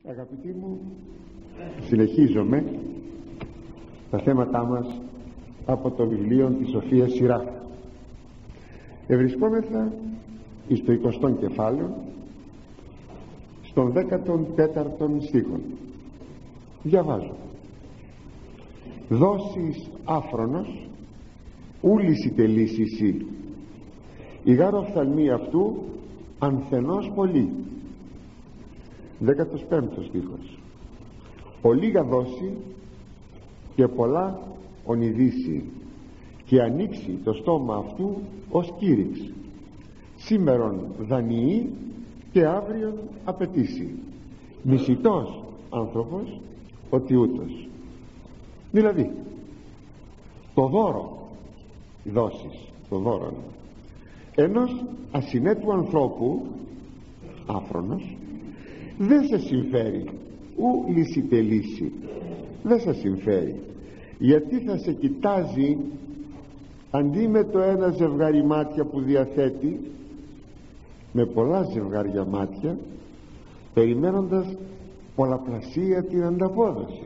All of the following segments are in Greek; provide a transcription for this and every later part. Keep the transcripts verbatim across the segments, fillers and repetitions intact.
Αγαπητοί μου, συνεχίζομαι τα θέματά μας από το βιβλίο της Σοφίας Σιράχ. Ευρισκόμεθα εις το εικοστό κεφάλαιο, στον δέκατον τέταρτον στίχον. Διαβάζω: «Δώσεις άφρονος, ούληση τελήσει εσύ, η γάρο οφθαλμή αυτού ανθενός πολύ». Δέκατος πέμπτος στίχος: «Ο λίγα δώσει και πολλά ονειδήσει, και ανοίξει το στόμα αυτού ως κήρυξ, σήμερον δανειεί και αύριον απαιτήσει, μισητός άνθρωπος ότι ούτως». Δηλαδή το δώρο δώσεις, το δώρο ενός ασυνέτου ανθρώπου άφρονος δεν σε συμφέρει, ου λυσιτελήσει, δεν σε συμφέρει, γιατί θα σε κοιτάζει αντί με το ένα ζευγάρι μάτια που διαθέτει, με πολλά ζευγάρια μάτια, περιμένοντας πολλαπλασία την ανταπόδοση.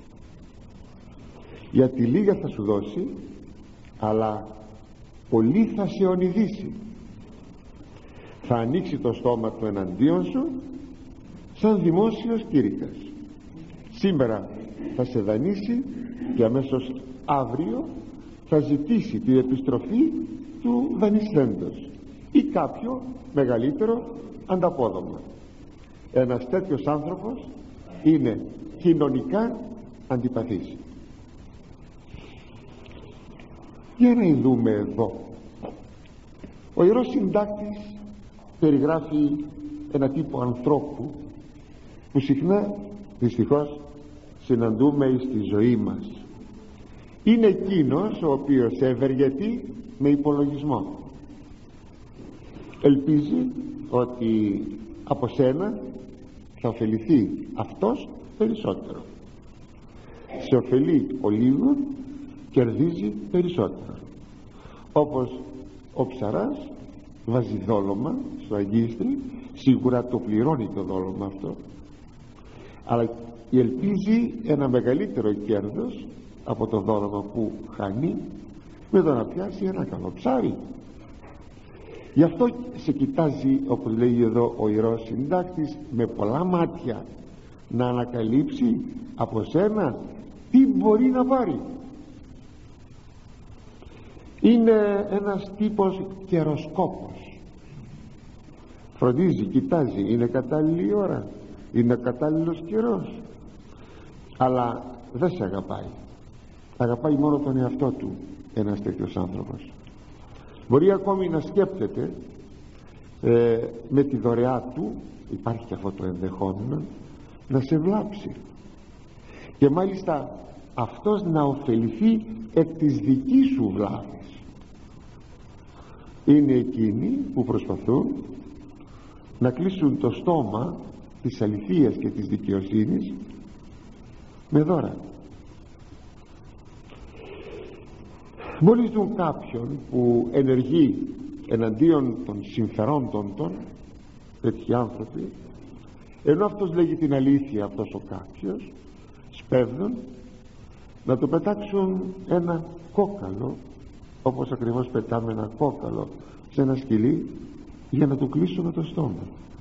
Γιατί λίγα θα σου δώσει, αλλά πολύ θα σε ονειδήσει. Θα ανοίξει το στόμα του εναντίον σου σαν δημόσιος κήρυκας. Σήμερα θα σε δανείσει και αμέσως αύριο θα ζητήσει την επιστροφή του δανεισθέντος ή κάποιο μεγαλύτερο ανταπόδομα. Ένας τέτοιος άνθρωπος είναι κοινωνικά αντιπαθής. Για να δούμε εδώ, ο Ιερός Συντάκτης περιγράφει ένα τύπο ανθρώπου που συχνά δυστυχώς συναντούμε στη ζωή μας. Είναι εκείνος ο οποίος ευεργετεί με υπολογισμό. Ελπίζει ότι από σένα θα ωφεληθεί αυτός περισσότερο. Σε ωφελεί ο λίγο, κερδίζει περισσότερο. Όπως ο ψαράς βάζει δόλωμα στο αγκίστρι, σίγουρα το πληρώνει το δόλωμα αυτό, αλλά ελπίζει ένα μεγαλύτερο κέρδος από το δόλωμα που χάνει με το να πιάσει ένα καλό ψάρι. Γι' αυτό σε κοιτάζει, όπως λέει εδώ ο Ιερός Συντάκτης, με πολλά μάτια, να ανακαλύψει από σένα τι μπορεί να πάρει. Είναι ένας τύπος καιροσκόπος. Φροντίζει, κοιτάζει, είναι κατάλληλη ώρα, είναι κατάλληλος καιρός, αλλά δεν σε αγαπάει. Αγαπάει μόνο τον εαυτό του ένας τέτοιος άνθρωπος. Μπορεί ακόμη να σκέπτεται ε, με τη δωρεά του, υπάρχει και αυτό το ενδεχόμενο, να σε βλάψει, και μάλιστα αυτός να ωφεληθεί εκ της δικής σου βλάβης. Είναι εκείνοι που προσπαθούν να κλείσουν το στόμα της αληθείας και της δικαιοσύνης με δώρα. Μόλις δουν κάποιον που ενεργεί εναντίον των συμφερόντων των, τέτοιοι άνθρωποι, ενώ αυτός λέγει την αλήθεια, αυτός ο κάποιος, σπέβδουν να του πετάξουν ένα κόκαλο, όπως ακριβώς πετάμε ένα κόκαλο σε ένα σκυλί, για να του κλείσουμε το στόμα.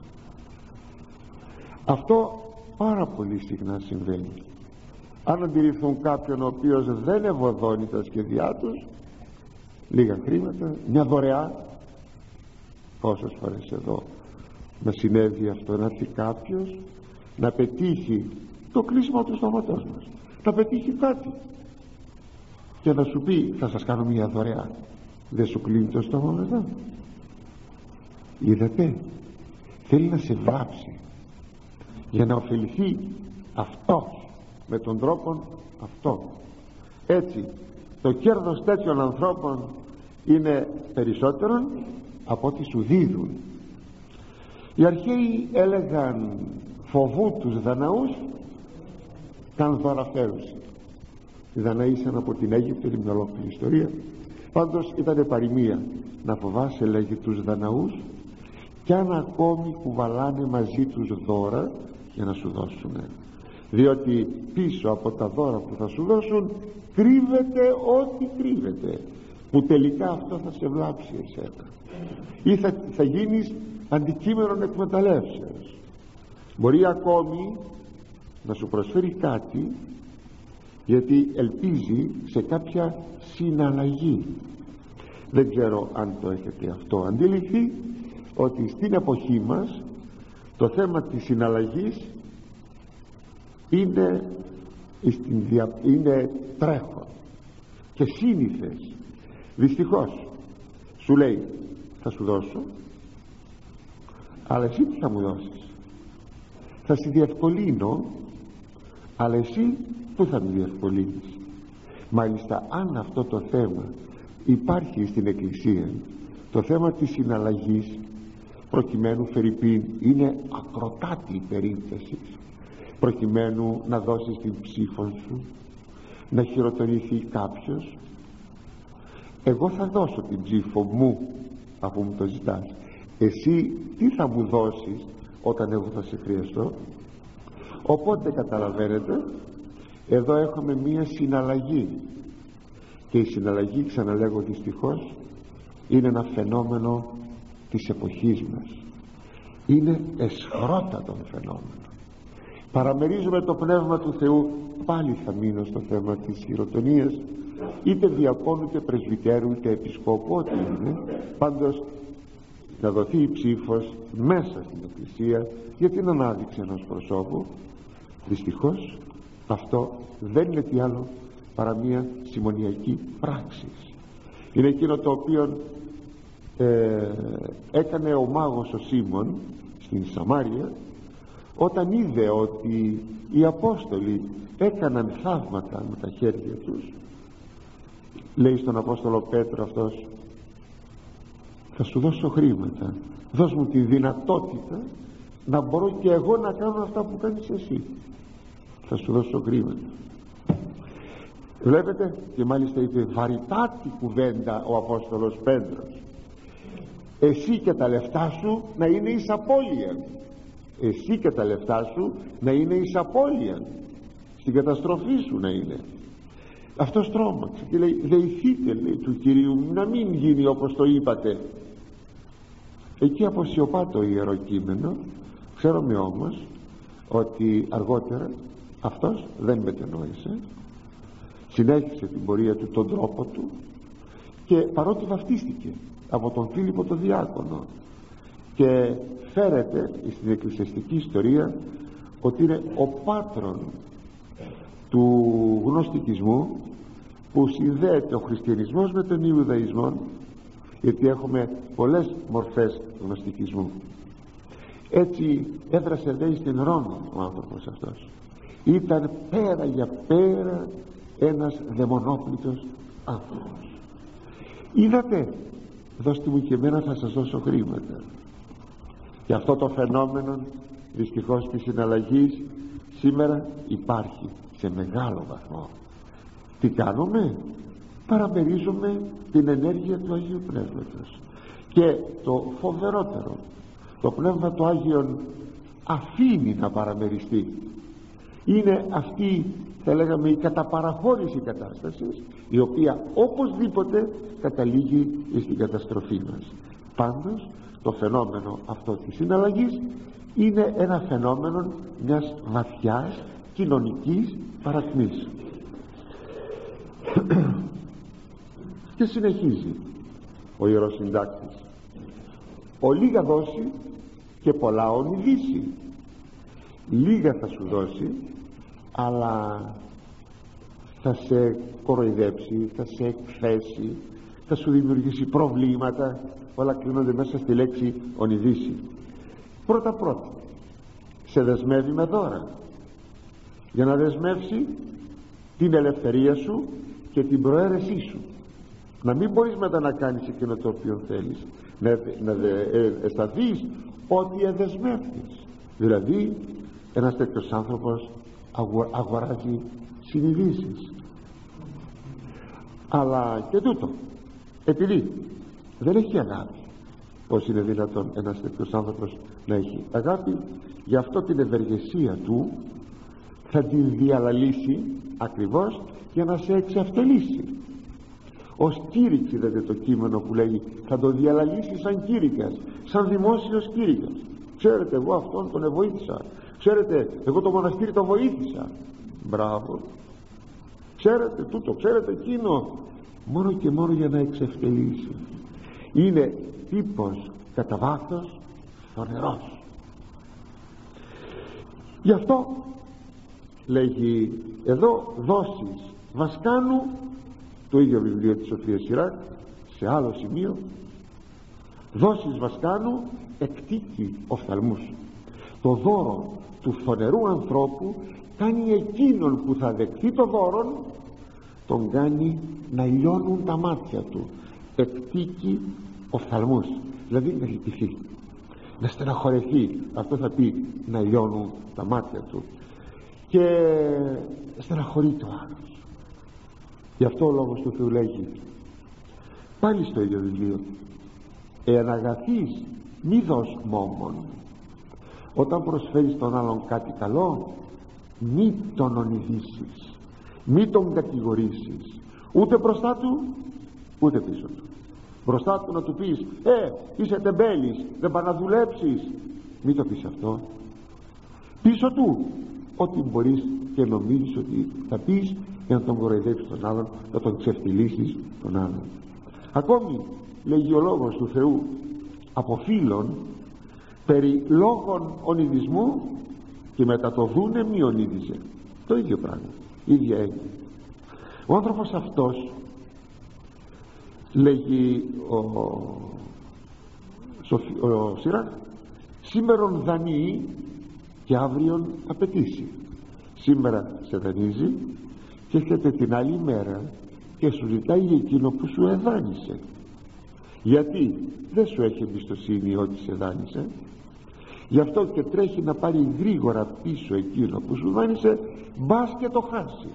Αυτό πάρα πολύ συχνά συμβαίνει. Αν αντιληφθούν κάποιον ο οποίος δεν ευωδώνει τα σχέδιά τους, λίγα χρήματα, μια δωρεά, πόσες φορές εδώ να συνέβη αυτό, να έρθει κάποιος να πετύχει το κλείσιμο του στόματός μας, να πετύχει κάτι και να σου πει θα σας κάνω μια δωρεά, δεν σου κλείνει το στόμα μετά? Είδατε, θέλει να σε βλάψει για να ωφεληθεί αυτός με τον τρόπο αυτό. Έτσι το κέρδος τέτοιων ανθρώπων είναι περισσότερο από ό,τι σου δίδουν. Οι αρχαίοι έλεγαν φοβού τους Δαναούς καν δωραφέρους. Οι Δαναίοι ήσαν από την Αίγυπτο, την ολόκληρη ιστορία. Πάντως ήταν παροιμία να φοβάσαι, λέγει, τους Δαναούς, κι αν ακόμη κουβαλάνε μαζί τους δώρα για να σου δώσουν, διότι πίσω από τα δώρα που θα σου δώσουν κρύβεται ό,τι κρύβεται, που τελικά αυτό θα σε βλάψει εσένα ή θα, θα γίνεις αντικείμενο εκμεταλλεύσεως. Μπορεί ακόμη να σου προσφέρει κάτι γιατί ελπίζει σε κάποια συναλλαγή. Δεν ξέρω αν το έχετε αυτό αντιληφθεί, ότι στην εποχή μας το θέμα της συναλλαγής είναι, είναι τρέχον και σύνηθες. Δυστυχώς σου λέει θα σου δώσω, αλλά εσύ τι θα μου δώσεις? Θα σε διευκολύνω, αλλά εσύ πού θα με διευκολύνεις? Μάλιστα, αν αυτό το θέμα υπάρχει στην Εκκλησία, το θέμα της συναλλαγής, προκειμένου φερειπίν είναι ακροτάτη η περίπτωση, προκειμένου να δώσεις την ψήφο σου, να χειροτονηθεί κάποιος, εγώ θα δώσω την ψήφο μου αφού μου το ζητάς, εσύ τι θα μου δώσεις όταν εγώ θα σε χρειαστώ? Οπότε καταλαβαίνετε, εδώ έχουμε μία συναλλαγή, και η συναλλαγή, ξαναλέγω δυστυχώς, είναι ένα φαινόμενο της εποχής μας, είναι εσχρότατο φαινόμενο. Παραμερίζουμε το Πνεύμα του Θεού, πάλι θα μείνω στο θέμα της χειροτονίας, είτε διακόνου είτε πρεσβυτέρου είτε επισκόπου, ό,τι είναι, πάντως να δοθεί η ψήφος μέσα στην Εκκλησία για την ανάδειξη ενός προσώπου. Δυστυχώς αυτό δεν είναι τι άλλο παρά μια συμμονιακή πράξη. Είναι εκείνο το οποίο ε, έκανε ο μάγος ο Σίμων στην Σαμάρια, όταν είδε ότι οι Απόστολοι έκαναν θαύματα με τα χέρια τους. Λέει στον Απόστολο Πέτρο αυτός, θα σου δώσω χρήματα, δώσ' μου τη δυνατότητα να μπορώ και εγώ να κάνω αυτά που κάνεις εσύ, θα σου δώσω χρήματα. Βλέπετε, και μάλιστα είπε βαρυτάτη κουβέντα ο Απόστολος Πέτρος, εσύ και τα λεφτά σου να είναι εις απώλεια, εσύ και τα λεφτά σου να είναι εις απώλεια, στην καταστροφή σου να είναι. Αυτός τρόμαξε και λέει, δεηθείτε, λέει, του Κυρίου, να μην γίνει όπως το είπατε. Εκεί αποσιωπά το Ιερό Κείμενο. Ξέρουμε όμως ότι αργότερα αυτός δεν μετενόησε, συνέχισε την πορεία του, τον τρόπο του, και παρότι βαφτίστηκε από τον Φίλιππο το διάκονο, και φέρεται στην εκκλησιαστική ιστορία ότι είναι ο πάτρον του γνωστικισμού, που συνδέεται ο χριστιανισμός με τον Ιουδαϊσμό, γιατί έχουμε πολλές μορφές γνωστικισμού. Έτσι έδρασε δε στην Ρώμη ο άνθρωπος αυτός. Ήταν πέρα για πέρα ένας δαιμονόπλητος άνθρωπος. Είδατε, δώστε μου και εμένα, θα σας δώσω χρήματα. Και αυτό το φαινόμενο δυστυχώς της συναλλαγής σήμερα υπάρχει σε μεγάλο βαθμό. Τι κάνουμε? Παραμερίζουμε την ενέργεια του Αγίου Πνεύματος, και το φοβερότερο, το Πνεύμα του Άγιον αφήνει να παραμεριστεί. Είναι αυτή, θα λέγαμε, η καταπαραχώρηση κατάστασης, η οποία οπωσδήποτε καταλήγει στην καταστροφή μας. Πάντως το φαινόμενο αυτό της συναλλαγής είναι ένα φαινόμενο μιας βαθιάς κοινωνικής παρακμής. Και συνεχίζει ο Ιερός Συντάκτης, ο λίγα δώσει και πολλά ονειδήσει. Λίγα θα σου δώσει, αλλά θα σε κοροϊδέψει, θα σε εκθέσει, θα σου δημιουργήσει προβλήματα. Όλα κλείνονται μέσα στη λέξη ονειδήσει. Πρώτα πρώτα σε δεσμεύει με δώρα, για να δεσμεύσει την ελευθερία σου και την προαίρεσή σου, να μην μπορείς μετά να κάνεις εκείνο το οποίο θέλεις, να, να ε, αισθανθείς ότι εδεσμεύτης. Δηλαδή ένας τέτοιος άνθρωπος αγο, αγοράζει συνειδήσεις. Αλλά και τούτο, επειδή δεν έχει αγάπη, πως είναι δυνατόν ένας τέτοιος άνθρωπος να έχει αγάπη? γι' αυτό την ευεργεσία του θα την διαλαλήσει ακριβώς για να σε εξευτελίσει. Ως κήρυξ, είδατε το κείμενο που λέγει, θα το διαλαλήσει σαν κήρυκας, σαν δημόσιος κήρυκας. Ξέρετε, εγώ αυτόν τον εβοήθησα, ξέρετε, εγώ το μοναστήρι το βοήθησα. Μπράβο. Ξέρετε τούτο, ξέρετε εκείνο, μόνο και μόνο για να εξευτελίσει. Είναι τύπος κατά βάθος φανερός. Γι' αυτό λέγει εδώ, δόσεις βασκάνου, το ίδιο βιβλίο της Σοφίας Σιράκ, σε άλλο σημείο, δόσεις βασκάνου εκτίκει οφθαλμούς. Το δώρο του φωνερού ανθρώπου κάνει εκείνον που θα δεχθεί το δώρο, τον κάνει να λιώνουν τα μάτια του. Εκτίκει οφθαλμούς, δηλαδή να λυπηθεί, να στεναχωρεθεί. Αυτό θα πει να λιώνουν τα μάτια του, και στεναχωρεί το άλλος. Γι' αυτό ο λόγος του Θεού λέγει πάλι στο ίδιο βιβλίο, εάν αγαθείς μη δώσ' μόμον. Όταν προσφέρεις τον άλλον κάτι καλό, μη τον ονειδήσεις, μη τον κατηγορήσεις, ούτε μπροστά του ούτε πίσω του. Μπροστά του να του πεις, ε, είσαι τεμπέλης, δεν πας να δουλέψεις, μη το πεις αυτό. Πίσω του ό,τι μπορείς και νομίζεις ότι θα πεις για να τον κοροϊδέψεις τον άλλον, να τον ξεφτυλίσεις τον άλλον. Ακόμη λέγει ο λόγος του Θεού από φίλων περί λόγων ονειδισμού, και μετά το δούνε μη ονείδιζε. Το ίδιο πράγμα, ίδια έννοια. Ο άνθρωπος αυτός, λέγει ο, ο Σιράκ, σήμερον δανείει και αύριον απαιτήσει. Σήμερα σε δανείζει και έρχεται την άλλη μέρα και σου ζητάει εκείνο που σου εδάνεισε. Γιατί δεν σου έχει εμπιστοσύνη ότι σε δάνεισε, γι' αυτό και τρέχει να πάρει γρήγορα πίσω εκείνο που σου δάνεισε, μπας και το χάσει.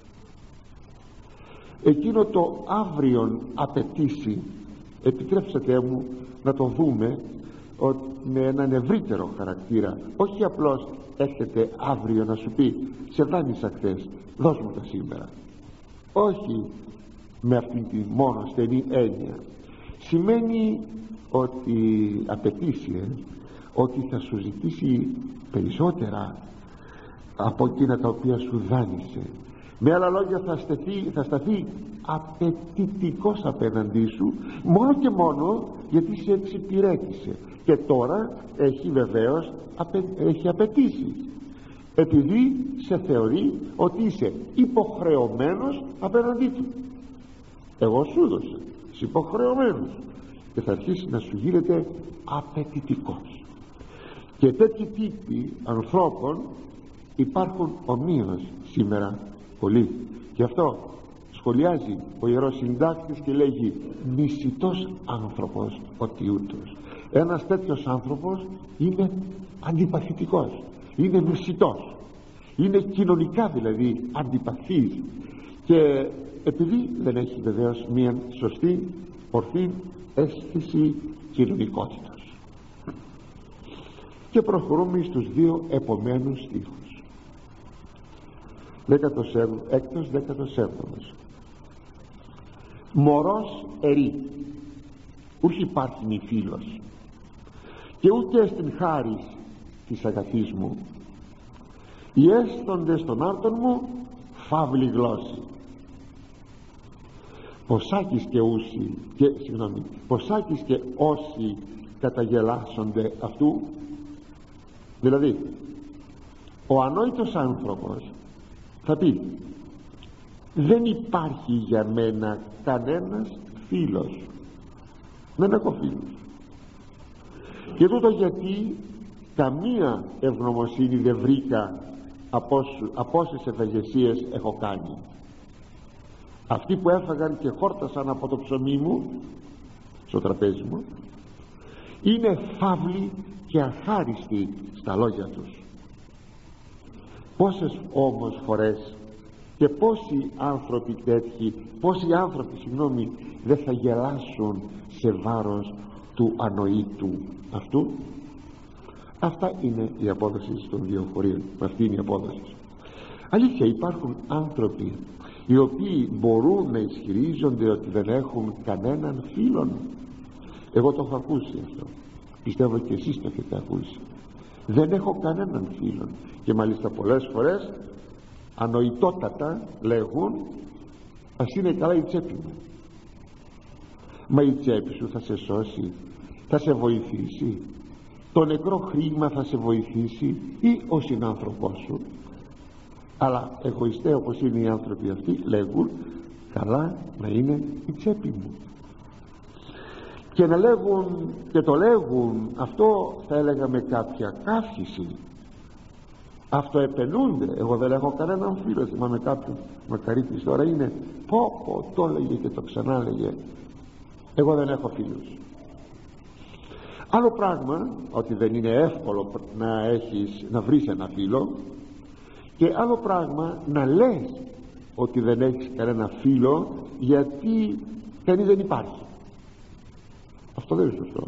Εκείνο το αύριον απαιτήσει, επιτρέψτε μου να το δούμε με έναν ευρύτερο χαρακτήρα, όχι απλώς έρχεται αύριο να σου πει σε δάνεισα χθες, δώσ' μου τα σήμερα. Όχι με αυτήν τη μόνο στενή έννοια. Σημαίνει ότι απαιτήσει ε, ότι θα σου ζητήσει περισσότερα από εκείνα τα οποία σου δάνεισε. Με άλλα λόγια, θα, στεθεί, θα σταθεί απαιτητικός απέναντί σου, μόνο και μόνο γιατί σε εξυπηρέτησε, και τώρα έχει βεβαίως απαι, έχει απαιτήσει, επειδή σε θεωρεί ότι είσαι υποχρεωμένος απέναντί του. Εγώ σου έδωσα, είσαι υποχρεωμένος, και θα αρχίσει να σου γίνεται απαιτητικός. Και τέτοιοι τύποι ανθρώπων υπάρχουν ομοίως σήμερα πολύ. Γι' αυτό σχολιάζει ο Ιερός Συντάκτης και λέγει μισητός άνθρωπος ο τιούτος. Ένας τέτοιος άνθρωπος είναι αντιπαθητικός, είναι μισητός, είναι κοινωνικά δηλαδή αντιπαθής, και επειδή δεν έχει βεβαίως μια σωστή ορθή αίσθηση κοινωνικότητας. Και προχωρούμε στους δύο επομένους στίχους, έκτος δέκατος έβδομος. Μωρός ερή, ούχ υπάρχει μη φίλος, και ούτε στην χάρις της αγαθής μου, οι έστοντες των άρτων μου φαύλη γλώσση. Ποσάκης και ούσι και, συγγνώμη, ποσάκης και όσοι καταγελάσσονται αυτού. Δηλαδή ο ανόητος άνθρωπος θα πει δεν υπάρχει για μένα κανένας φίλος, δεν έχω φίλους, και τούτο γιατί καμία ευγνωμοσύνη δεν βρήκα από όσες ευαγεσίες έχω κάνει. Αυτοί που έφαγαν και χόρτασαν από το ψωμί μου στο τραπέζι μου είναι φαύλοι και αχάριστοι στα λόγια τους. Πόσες όμως φορές και πόσοι άνθρωποι τέτοιοι, πόσοι άνθρωποι συγγνώμη δεν θα γελάσουν σε βάρος του ανοήτου αυτού. Αυτά είναι η απόδοση των δύο χωρίων. Αυτή είναι η απόδοση. Αλήθεια, υπάρχουν άνθρωποι οι οποίοι μπορούν να ισχυρίζονται ότι δεν έχουν κανέναν φίλον. Εγώ το έχω ακούσει αυτό, πιστεύω και εσείς το έχετε ακούσει. Δεν έχω κανέναν φίλον. Και μάλιστα πολλές φορές ανοητότατα λέγουν, ας είναι καλά η τσέπη μου. Μα η τσέπη σου θα σε σώσει, θα σε βοηθήσει? Το νεκρό χρήμα θα σε βοηθήσει ή ο συνάνθρωπός σου? Αλλά εγωιστές όπως είναι οι άνθρωποι αυτοί λέγουν, καλά να είναι η τσέπη μου. Και να λέγουν, και το λέγουν αυτό, θα έλεγα με κάποια καύχηση, αυτοεπαινούνται. Εγώ δεν έχω κανέναν φίλο. Θυμάμαι κάποιον μακαρίτης τώρα είναι, πω πω, το έλεγε και το ξανά λέγε, εγώ δεν έχω φίλους. Άλλο πράγμα ότι δεν είναι εύκολο να έχεις, να βρεις ένα φίλο, και άλλο πράγμα να λες ότι δεν έχεις κανένα φίλο γιατί κανείς δεν υπάρχει. Αυτό δεν είναι σωστό.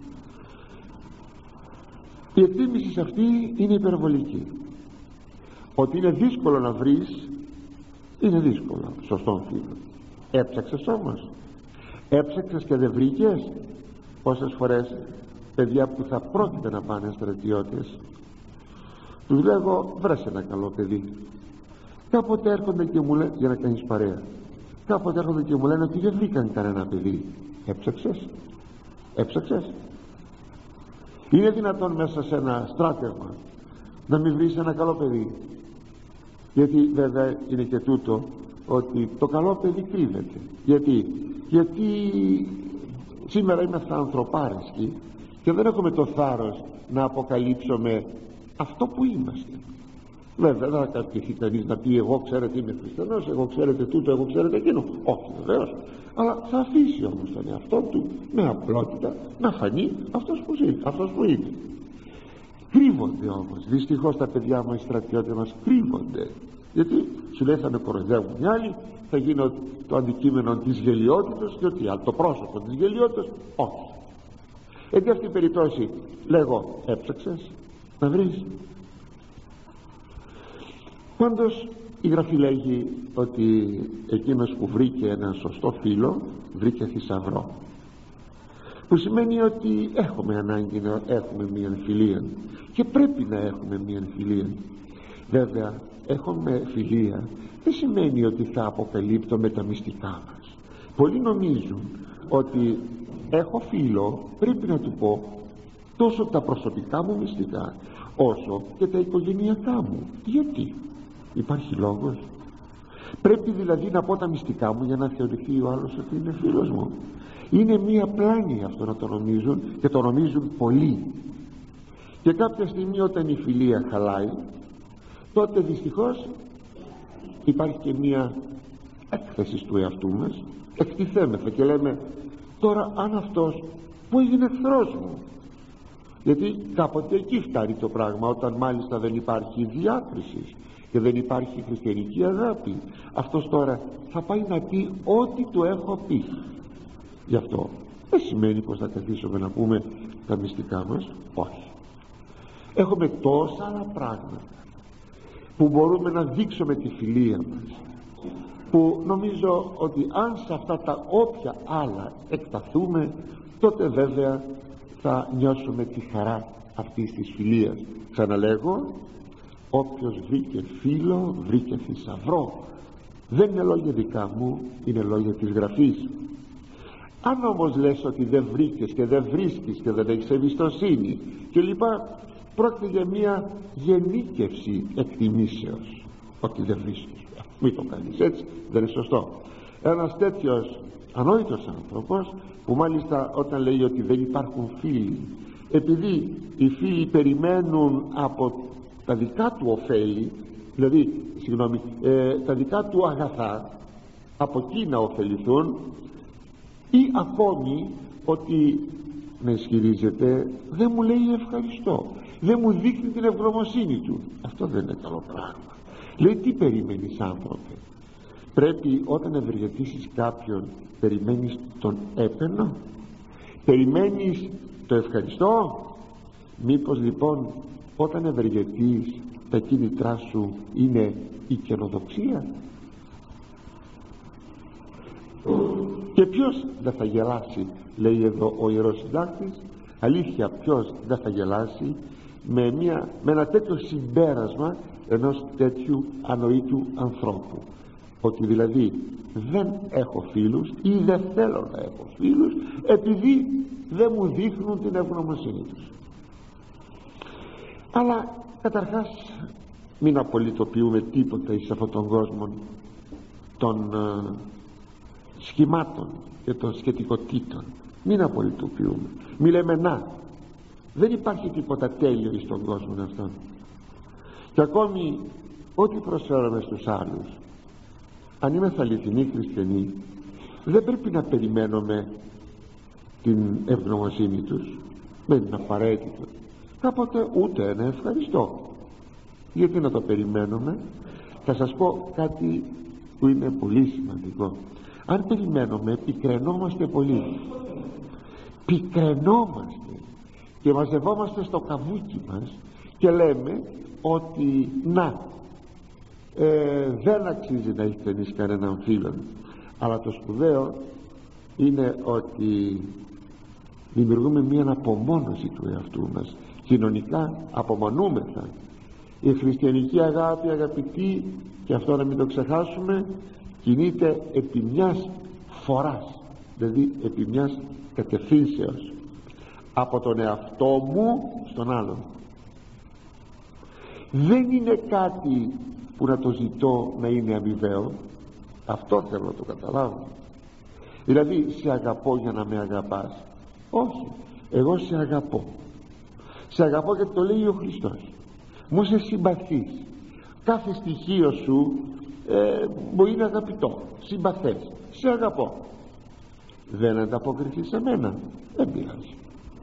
Η εκτίμηση σε αυτή είναι υπερβολική. Ότι είναι δύσκολο να βρεις, είναι δύσκολο σωστόν φίλο. Έψαξες όμως? Έψαξες και δεν βρήκες? Πόσες φορές παιδιά που θα πρόκειται να πάνε στρατιώτες, τους λέγω, βρες ένα καλό παιδί. Κάποτε έρχονται και μου λένε, για να κάνεις παρέα, κάποτε έρχονται και μου λένε ότι δεν βρήκαν κανένα παιδί. Έψαξες? Έψαξες? Είναι δυνατόν μέσα σε ένα στράτευμα να μην βρεις ένα καλό παιδί? Γιατί βέβαια είναι και τούτο, ότι το καλό παιδί κρύβεται. Γιατί, γιατί σήμερα είμαστε ανθρωπάρεσκοι και δεν έχουμε το θάρρος να αποκαλύψουμε αυτό που είμαστε. Βέβαια δεν θα κατηγορηθεί κανείς να πει, εγώ ξέρετε είμαι χριστιανός, εγώ ξέρετε τούτο, εγώ ξέρετε εκείνο. Όχι βεβαίως, αλλά θα αφήσει όμως τον εαυτό του με απλότητα να φανεί αυτός που είναι, αυτός που είναι. Κρύβονται όμως, δυστυχώς τα παιδιά μας, οι στρατιώτες μας κρύβονται. Γιατί σου λέει θα με κοροϊδεύουν οι άλλοι, θα γίνω το αντικείμενο της γελιότητας και ότι άλλο, το πρόσωπο της γελιότητας. Όχι. Έτσι αυτή η περιπτώση λέγω, έψαξες να βρεις? Πάντως η Γραφή λέγει ότι εκείνος που βρήκε έναν σωστό φίλο βρήκε θησαυρό, που σημαίνει ότι έχουμε ανάγκη να έχουμε μια φιλία και πρέπει να έχουμε μια φιλία. Βέβαια έχουμε φιλία δεν σημαίνει ότι θα αποκαλύπτουμε τα μυστικά μας. Πολλοί νομίζουν ότι έχω φίλο, πρέπει να του πω τόσο τα προσωπικά μου μυστικά όσο και τα οικογενειακά μου. Γιατί? Υπάρχει λόγος? Πρέπει δηλαδή να πω τα μυστικά μου για να θεωρηθεί ο άλλος ότι είναι φίλος μου? Είναι μία πλάνη αυτό να το νομίζουν, και το νομίζουν πολλοί. Και κάποια στιγμή όταν η φιλία χαλάει, τότε δυστυχώς υπάρχει και μία έκθεση του εαυτού μας, εκτιθέμεθα και λέμε, τώρα αν αυτός που έγινε εχθρός μου, γιατί κάποτε εκεί φτάνει το πράγμα, όταν μάλιστα δεν υπάρχει διάκριση και δεν υπάρχει χριστιανική αγάπη, αυτός τώρα θα πάει να πει ό,τι του έχω πει. Γι' αυτό δεν σημαίνει πως θα καθίσουμε να πούμε τα μυστικά μας. Όχι. Έχουμε τόσα άλλα πράγματα που μπορούμε να δείξουμε τη φιλία μας, που νομίζω ότι αν σε αυτά τα όποια άλλα εκταθούμε, τότε βέβαια θα νιώσουμε τη χαρά αυτής της φιλίας. Ξαναλέγω, όποιος βρήκε φίλο βρήκε θησαυρό. Δεν είναι λόγια δικά μου, είναι λόγια της Γραφής. Αν όμως λες ότι δεν βρήκες και δεν βρίσκεις και δεν έχεις εμπιστοσύνη και λοιπά, πρόκειται για μια γενίκευση εκτιμήσεως, ότι δεν βρίσκεις. Μην το κάνεις έτσι, δεν είναι σωστό. Ένας τέτοιος ανόητος άνθρωπος, που μάλιστα όταν λέει ότι δεν υπάρχουν φίλοι, επειδή οι φίλοι περιμένουν από τα δικά του ωφέλη, δηλαδή συγγνώμη, ε, τα δικά του αγαθά, από εκεί να ωφεληθούν, ή ακόμη ότι με ισχυρίζεται, δεν μου λέει ευχαριστώ, δεν μου δείχνει την ευγνωμοσύνη του. Αυτό δεν είναι καλό πράγμα. Λέει, τι περιμένεις άνθρωπε? Πρέπει όταν ευεργετήσεις κάποιον, περιμένεις τον έπαινο? Περιμένεις το ευχαριστώ? Μήπως λοιπόν όταν ευεργετείς τα κίνητρά σου είναι η καινοδοξία? Και ποιος δεν θα γελάσει, λέει εδώ ο Ιερός Συντάκτης, αλήθεια ποιος δεν θα γελάσει με, μια, με ένα τέτοιο συμπέρασμα ενός τέτοιου ανοήτου ανθρώπου, ότι δηλαδή δεν έχω φίλους ή δεν θέλω να έχω φίλους επειδή δεν μου δείχνουν την ευγνωμοσύνη τους. Αλλά καταρχάς μην απολυτοποιούμε τίποτα εις αυτόν τον κόσμο των ε, σχημάτων και των σχετικοτήτων. Μην απολυτοποιούμε, μη λέμε να, δεν υπάρχει τίποτα τέλειο εις τον κόσμο αυτόν. Και ακόμη ό,τι προσφέρουμε στους άλλους, αν είμαστε αληθινοί χριστιανοί, δεν πρέπει να περιμένουμε την ευγνωμοσύνη τους, δεν είναι απαραίτητο. Κάποτε ούτε ένα ευχαριστώ. Γιατί να το περιμένουμε? Θα σας πω κάτι που είναι πολύ σημαντικό. Αν περιμένουμε, πικραινόμαστε πολύ. Πικραινόμαστε και μαζευόμαστε στο καβούκι μας και λέμε ότι να, ε, δεν αξίζει να έχει κανείς κανέναν φίλον. Αλλά το σπουδαίο είναι ότι δημιουργούμε μία απομόνωση του εαυτού μας. Κοινωνικά απομονούμεθα. Η χριστιανική αγάπη, αγαπητοί, και αυτό να μην το ξεχάσουμε, κινείται επί μιας φοράς, δηλαδή επί μιας κατευθύνσεως, από τον εαυτό μου στον άλλον. Δεν είναι κάτι που να το ζητώ να είναι αμοιβαίο. Αυτό θέλω να το καταλάβω. Δηλαδή σε αγαπώ για να με αγαπάς? Όχι, εγώ σε αγαπώ. Σε αγαπώ γιατί το λέει ο Χριστός. Μου σε συμπαθείς. Κάθε στοιχείο σου ε, μπορεί να αγαπητό, συμπαθές. Σε αγαπώ. Δεν ανταποκριθεί σε μένα, δεν πειράζει.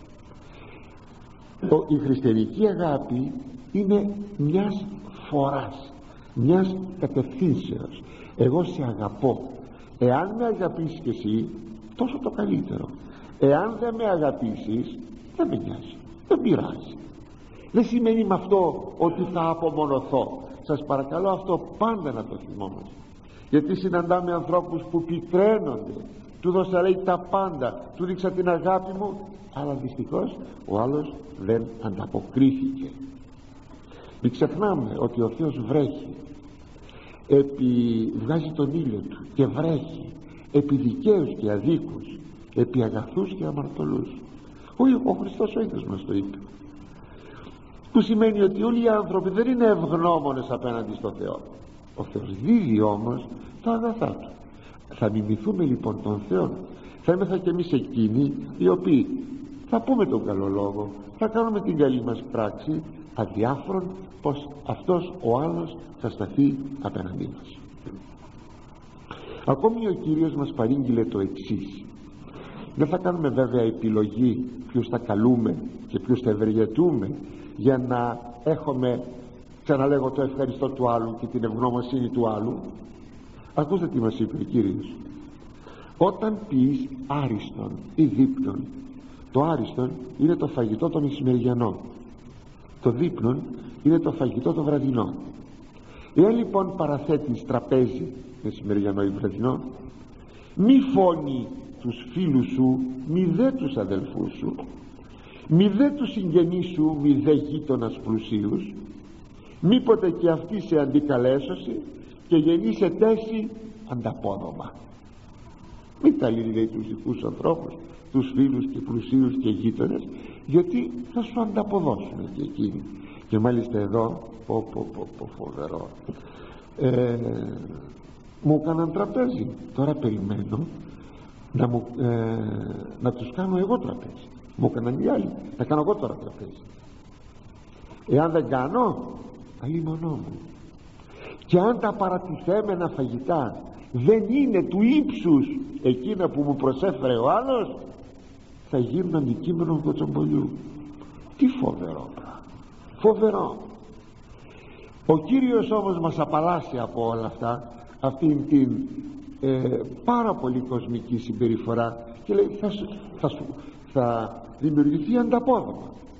Η χριστιανική αγάπη είναι μιας φοράς, μιας κατευθύνσεως. Εγώ σε αγαπώ. Εάν με αγαπήσεις και εσύ, τόσο το καλύτερο. Εάν δεν με αγαπήσεις, δεν με νοιάζει, δεν πειράζει. Δεν σημαίνει με αυτό ότι θα απομονωθώ. Σας παρακαλώ αυτό πάντα να το θυμόμαστε, γιατί συναντάμε ανθρώπους που πικραίνονται. Του δώσα, λέει, τα πάντα, του δείξα την αγάπη μου, αλλά δυστυχώς ο άλλος δεν ανταποκρίθηκε. Μην ξεχνάμε ότι ο Θεός βρέχει, επί, βγάζει τον ήλιο του και βρέχει επί δικαίους και αδίκους, επί αγαθούς και αμαρτωλούς. Ο, ο Χριστός ο ίδιος μας το είπε, που σημαίνει ότι όλοι οι άνθρωποι δεν είναι ευγνώμονες απέναντι στο Θεό. Ο Θεός δίδει όμως τα αγαθά του. Θα μιμηθούμε λοιπόν τον Θεό, θα είμαστε και εμείς εκείνοι οι οποίοι θα πούμε τον καλό λόγο, θα κάνουμε την καλή μας πράξη, αδιάφορον πως αυτός ο άλλος θα σταθεί απέναντί μας. Ακόμη ο Κύριος μας παρήγγειλε το εξής. Δεν θα κάνουμε βέβαια επιλογή ποιους θα καλούμε και ποιους θα ευεργετούμε για να έχουμε, ξαναλέγω, το ευχαριστώ του άλλου και την ευγνωμοσύνη του άλλου. Ακούστε τι μας είπε ο Κύριος. Όταν πεις άριστον ή δείπνον, το άριστον είναι το φαγητό το μεσημεριανό, το δείπνον είναι το φαγητό το βραδινό. Εάν λοιπόν παραθέτεις τραπέζι μεσημεριανό ή βραδινό, μη φώνει τους φίλους σου, μη δε τους αδελφούς σου, μη δε τους συγγενείς σου, μη δε γείτονας πλουσίους, μήποτε και αυτοί σε αντικαλέσωση και γεννήσε τέση ανταπόδομα. Μην τα λέει τους δικούς ανθρώπους, τους φίλους και πλουσίους και γείτονες, γιατί θα σου ανταποδώσουν και εκείνοι. Και μάλιστα εδώ, πω πω πω, πω φοβερό, ε, μου έκαναν τραπέζι, τώρα περιμένω να, μου, ε, να τους κάνω εγώ τραπέζι. Μου έκαναν οι άλλοι, να κάνω εγώ τώρα τραπέζι. Εάν δεν κάνω, αλίμονό μου. Και αν τα παρατηθέμενα φαγητά δεν είναι του ύψους εκείνα που μου προσέφερε ο άλλος, θα γίνουν αντικείμενο κοτσομπολιού. Τι φοβερό πράγμα, φοβερό. Ο Κύριος όμως μας απαλλάσσει από όλα αυτά, αυτήν την ε, πάρα πολύ κοσμική συμπεριφορά, και λέει θα, σου, θα, σου, θα δημιουργηθεί ανταπόδομα.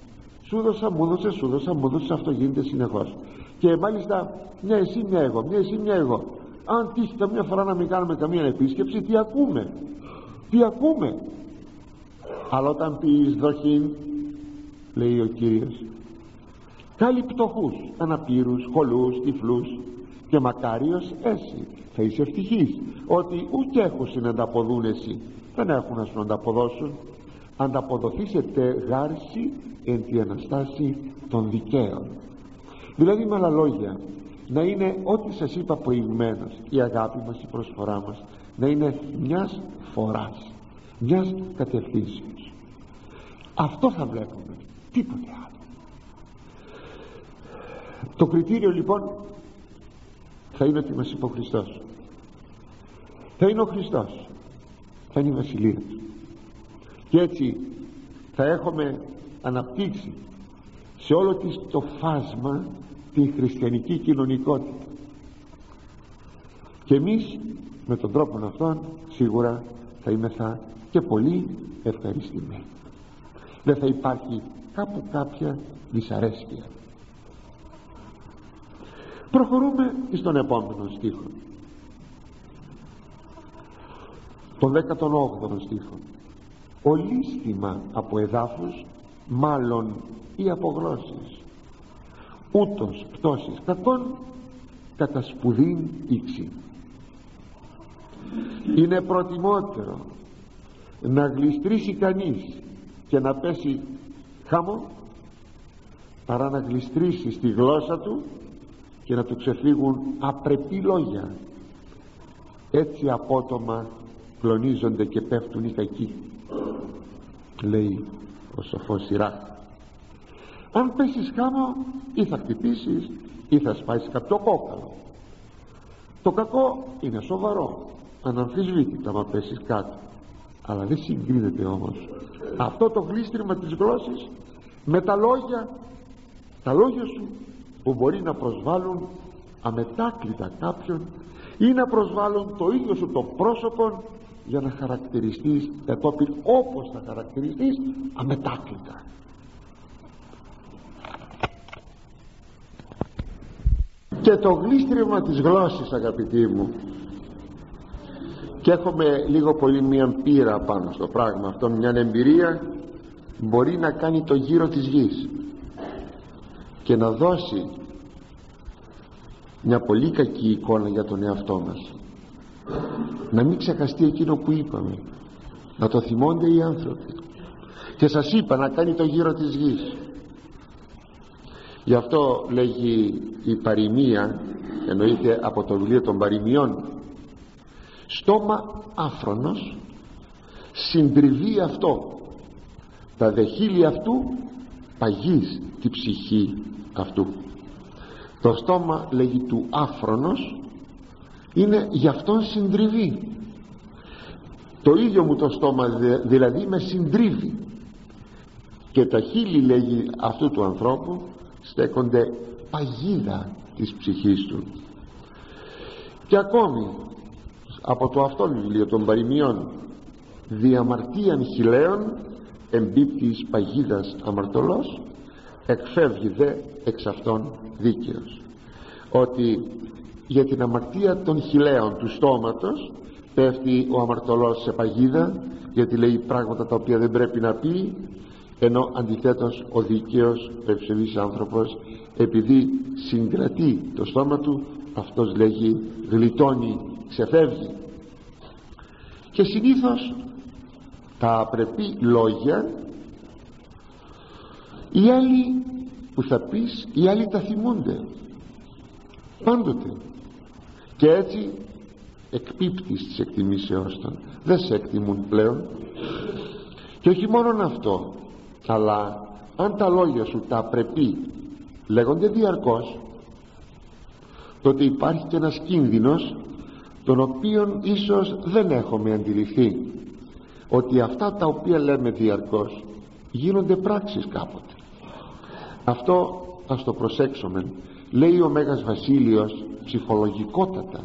σου δώσα, μου δώσε, σου δώσα, μου δώσε, αυτό γίνεται συνεχώς. Και μάλιστα μια εσύ μια εγώ, μια εσύ μια εγώ. Αν τύχει καμιά φορά να μην κάνουμε καμία επίσκεψη, τι ακούμε, τι ακούμε. Αλλά όταν πεις δοχήν, λέει ο Κύριος, κάλει πτωχούς, αναπήρους, χολούς, τυφλούς, και μακάριος εσύ, θα είσαι ευτυχής, ότι ούτε έχουν να ανταποδούν εσύ, δεν έχουν να σου ανταποδώσουν. Ανταποδοθήσετε γάρση εν τη Αναστάση των δικαίων. Δηλαδή με άλλα λόγια, να είναι ό,τι σας είπα προηγουμένως, η αγάπη μας, η προσφορά μας, να είναι μιας φοράς, μιας κατευθύνσεως. Αυτό θα βλέπουμε, τίποτε άλλο. Το κριτήριο λοιπόν θα είναι ότι μας είπε ο Χριστός, θα είναι ο Χριστός, θα είναι η Βασιλεία του. Και έτσι θα έχουμε αναπτύξει σε όλο της το φάσμα την χριστιανική κοινωνικότητα. Και εμείς με τον τρόπο αυτόν σίγουρα θα είμεθα και πολύ ευχαριστημένοι. Δεν θα υπάρχει κάπου κάποια δυσαρέσκεια. Προχωρούμε στον επόμενο στίχο, τον δέκατον όγδοο στίχο. Ολίσθημα από εδάφους, μάλλον ή από γλώσσες, ούτως πτώσεις κακών κατά σπουδήν ήξη. Είναι προτιμότερο να γλιστρήσει κανείς και να πέσει χάμω, παρά να γλιστρήσει στη γλώσσα του και να του ξεφύγουν απρεπή λόγια. Έτσι απότομα κλονίζονται και πέφτουν οι κακοί, λέει ο σοφός Σιράχ. Αν πέσεις χάμω, ή θα χτυπήσεις ή θα σπάσεις κάποιο κόκαλο. Το κακό είναι σοβαρό, αναμφισβήτητα, μα πέσεις κάτω, αλλά δεν συγκρίνεται όμως αυτό το γλίστριμα της γλώσσης με τα λόγια, τα λόγια σου που μπορεί να προσβάλλουν αμετάκλητα κάποιον ή να προσβάλλουν το ίδιο σου το πρόσωπο, για να χαρακτηριστείς κατόπιν όπως θα χαρακτηριστείς αμετάκλητα. Και το γλίστριμα της γλώσσης, αγαπητοί μου, και έχουμε λίγο πολύ μια πείρα πάνω στο πράγμα αυτό, μια εμπειρία, μπορεί να κάνει το γύρο της γης και να δώσει μια πολύ κακή εικόνα για τον εαυτό μας. Να μην ξεχαστεί εκείνο που είπαμε, να το θυμώνται οι άνθρωποι. Και σας είπα να κάνει το γύρο της γης. Γι' αυτό λέγει η παροιμία, εννοείται από το βιβλίο των παροιμιών, στόμα άφρονος, συντριβή αυτό, τα δεχίλη αυτού παγείς τη ψυχή αυτού. Το στόμα, λέγει, του άφρονος είναι γι' αυτόν συντριβή. Το ίδιο μου το στόμα δηλαδή με συντρίβει, και τα χείλη, λέγει, αυτού του ανθρώπου στέκονται παγίδα της ψυχής του. Και ακόμη από το αυτό βιβλίο των παροιμιών, διαμαρτίαν χιλέων εμπίπτει εις παγίδας αμαρτωλός, εκφεύγει δε εξ αυτών δίκαιος. Ότι για την αμαρτία των χιλέων του στόματος πέφτει ο αμαρτωλός σε παγίδα, γιατί λέει πράγματα τα οποία δεν πρέπει να πει, ενώ αντιθέτως ο δίκαιος, ο ευσεβής άνθρωπος, επειδή συγκρατεί το στόμα του, αυτός, λέγει, γλιτώνει, ξεφεύγει. Και συνήθως τα απρεπή λόγια οι άλλοι που θα πεις, οι άλλοι τα θυμούνται πάντοτε, και έτσι εκπίπτεις της εκτιμήσεώς των, δεν σε εκτιμούν πλέον. Και όχι μόνον αυτό, αλλά αν τα λόγια σου τα απρεπή λέγονται διαρκώς, τότε υπάρχει και ένας κίνδυνος, τον οποίον ίσως δεν έχουμε αντιληφθεί, ότι αυτά τα οποία λέμε διαρκώς γίνονται πράξεις κάποτε. Αυτό ας το προσέξουμε, λέει ο Μέγας Βασίλειος ψυχολογικότατα.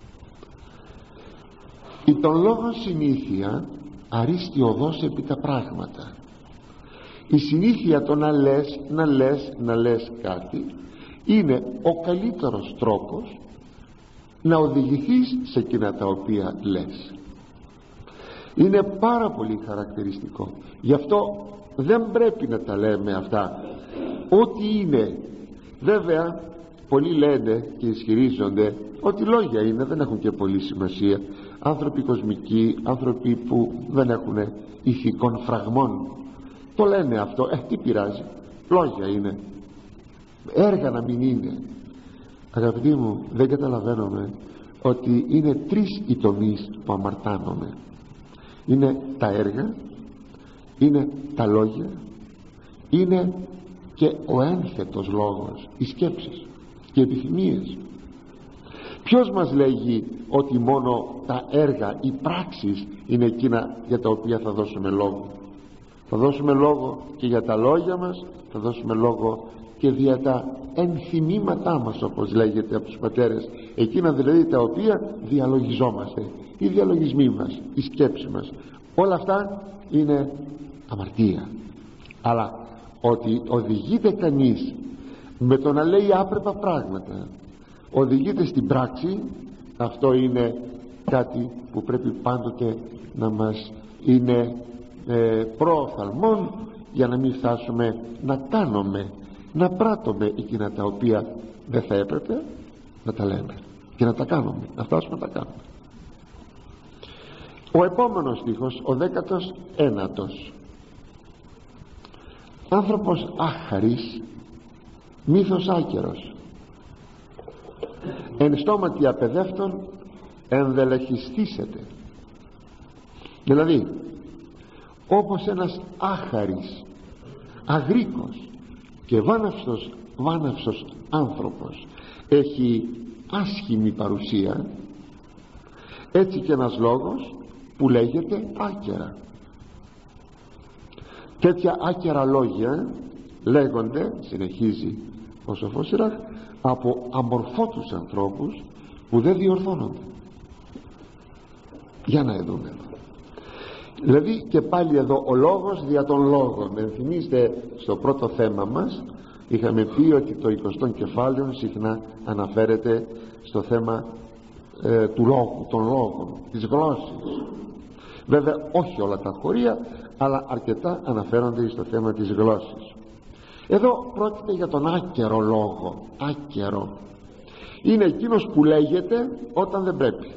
Η των λόγων συνήθεια αρίστη οδός επί τα πράγματα. Η συνήθεια το να λες, να λες, να λες κάτι είναι ο καλύτερος τρόπος να οδηγηθείς σε εκείνα τα οποία λες. Είναι πάρα πολύ χαρακτηριστικό. Γι' αυτό δεν πρέπει να τα λέμε αυτά ό,τι είναι. Βέβαια πολλοί λένε και ισχυρίζονται ότι λόγια είναι, δεν έχουν και πολύ σημασία. Άνθρωποι κοσμικοί, άνθρωποι που δεν έχουν ηθικών φραγμών, το λένε αυτό. Ε, τι πειράζει, λόγια είναι, έργα να μην είναι. Αγαπητοί μου, δεν καταλαβαίνουμε ότι είναι τρεις οι τομείς που αμαρτάνομαι. Είναι τα έργα, είναι τα λόγια, είναι και ο ένθετος λόγος, οι σκέψεις και οι επιθυμίες. Ποιος μας λέγει ότι μόνο τα έργα, οι πράξεις είναι εκείνα για τα οποία θα δώσουμε λόγο? Θα δώσουμε λόγο και για τα λόγια μας, θα δώσουμε λόγο και για τα ενθυμήματά μας, όπως λέγεται από τους πατέρες, εκείνα δηλαδή τα οποία διαλογιζόμαστε, οι διαλογισμοί μας, η σκέψη μας. Όλα αυτά είναι αμαρτία. Αλλά ότι οδηγείται κανείς με το να λέει άπρεπα πράγματα, οδηγείται στην πράξη, αυτό είναι κάτι που πρέπει πάντοτε να μας είναι ε, προοφθαλμόν, για να μην φτάσουμε να κάνουμε, να πράττουμε εκείνα τα οποία δεν θα έπρεπε να τα λέμε και να τα κάνουμε, να φτάσουμε να τα κάνουμε. Ο επόμενος στίχος, ο δέκατος ένατος. Άνθρωπος άχαρης, μύθος άκερος, εν στόματι απεδεύτων ενδελεχιστήσεται. Δηλαδή όπως ένας άχαρης, αγρίκος και βάναυσος, βάναυσος άνθρωπος έχει άσχημη παρουσία, έτσι και ένας λόγος που λέγεται άκερα. Τέτοια άκερα λόγια λέγονται, συνεχίζει ο Σοφός Σιράχ, από αμορφώτους ανθρώπους που δεν διορθώνονται. Για να δούμε εδώ. Δηλαδή και πάλι εδώ ο λόγος δια των λόγων. Με θυμίστε στο πρώτο θέμα μας είχαμε πει ότι το εικοστό κεφάλαιο συχνά αναφέρεται στο θέμα ε, του λόγου, των λόγων, της γλώσσης. Βέβαια όχι όλα τα χωρία, αλλά αρκετά αναφέρονται στο θέμα της γλώσσης. Εδώ πρόκειται για τον άκερο λόγο. Άκερο είναι εκείνος που λέγεται όταν δεν πρέπει,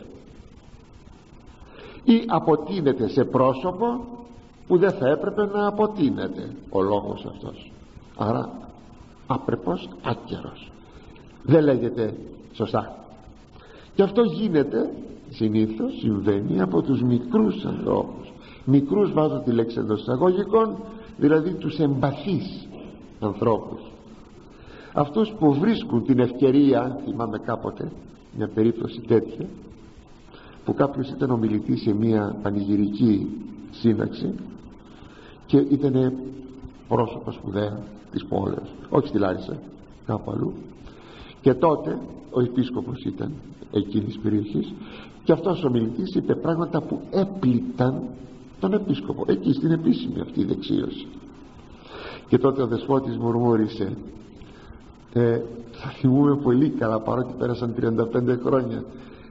ή αποτείνεται σε πρόσωπο που δεν θα έπρεπε να αποτείνεται ο λόγος αυτός. Άρα άπρεπος, άκερος, δεν λέγεται σωστά. Και αυτό γίνεται συνήθως, συμβαίνει από τους μικρούς ανθρώπους. Μικρούς βάζω τη λέξη εντός εισαγωγικών, δηλαδή τους εμπαθείς ανθρώπους, αυτούς που βρίσκουν την ευκαιρία. Θυμάμαι κάποτε μια περίπτωση τέτοια, που κάποιος ήταν ομιλητής σε μια πανηγυρική σύναξη και ήταν πρόσωπο σπουδαία της πόλης, όχι στη Λάρισα, κάπου αλλού, και τότε ο επίσκοπος ήταν εκείνης της περιοχής και αυτός ο ομιλητής είπε πράγματα που έπληταν τον επίσκοπο εκεί στην επίσημη αυτή δεξίωση. Και τότε ο δεσπότης μουρμούρισε, ε, θα θυμούμε πολύ καλά, παρότι πέρασαν τριάντα πέντε χρόνια,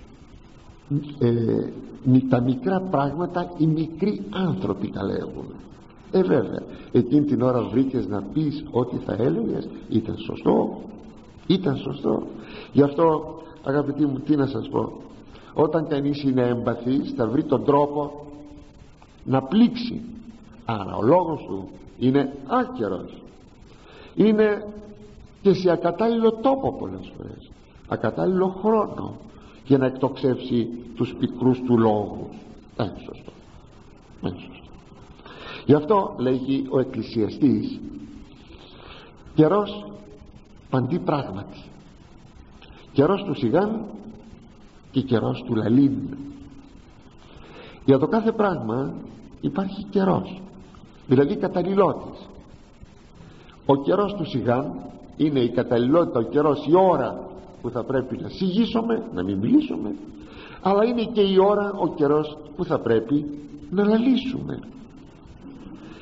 ε, τα μικρά πράγματα οι μικροί άνθρωποι τα λέγουν. Ε βέβαια εκείνη την ώρα βρήκες να πεις ό,τι θα έλεγες, ήταν σωστό, ήταν σωστό. Γι' αυτό αγαπητοί μου, τι να σας πω, όταν κανείς είναι εμπαθής θα βρει τον τρόπο να πλήξει. Άρα ο λόγος του είναι άκερος, είναι και σε ακατάλληλο τόπο πολλές φορές, ακατάλληλο χρόνο, για να εκτοξεύσει τους πικρούς του λόγους. Δεν είναι σωστό, δεν είναι σωστό. Γι' αυτό λέγει ο εκκλησιαστής, καιρός παντί πράγματι, καιρός του σιγάν και καιρός του λαλήν. Για το κάθε πράγμα υπάρχει καιρός, δηλαδή καταλληλότης. Ο καιρός του σιγάν είναι η καταλληλότητα, ο καιρός, η ώρα που θα πρέπει να σιγήσουμε, να μην μιλήσουμε, αλλά είναι και η ώρα, ο καιρός που θα πρέπει να λαλήσουμε.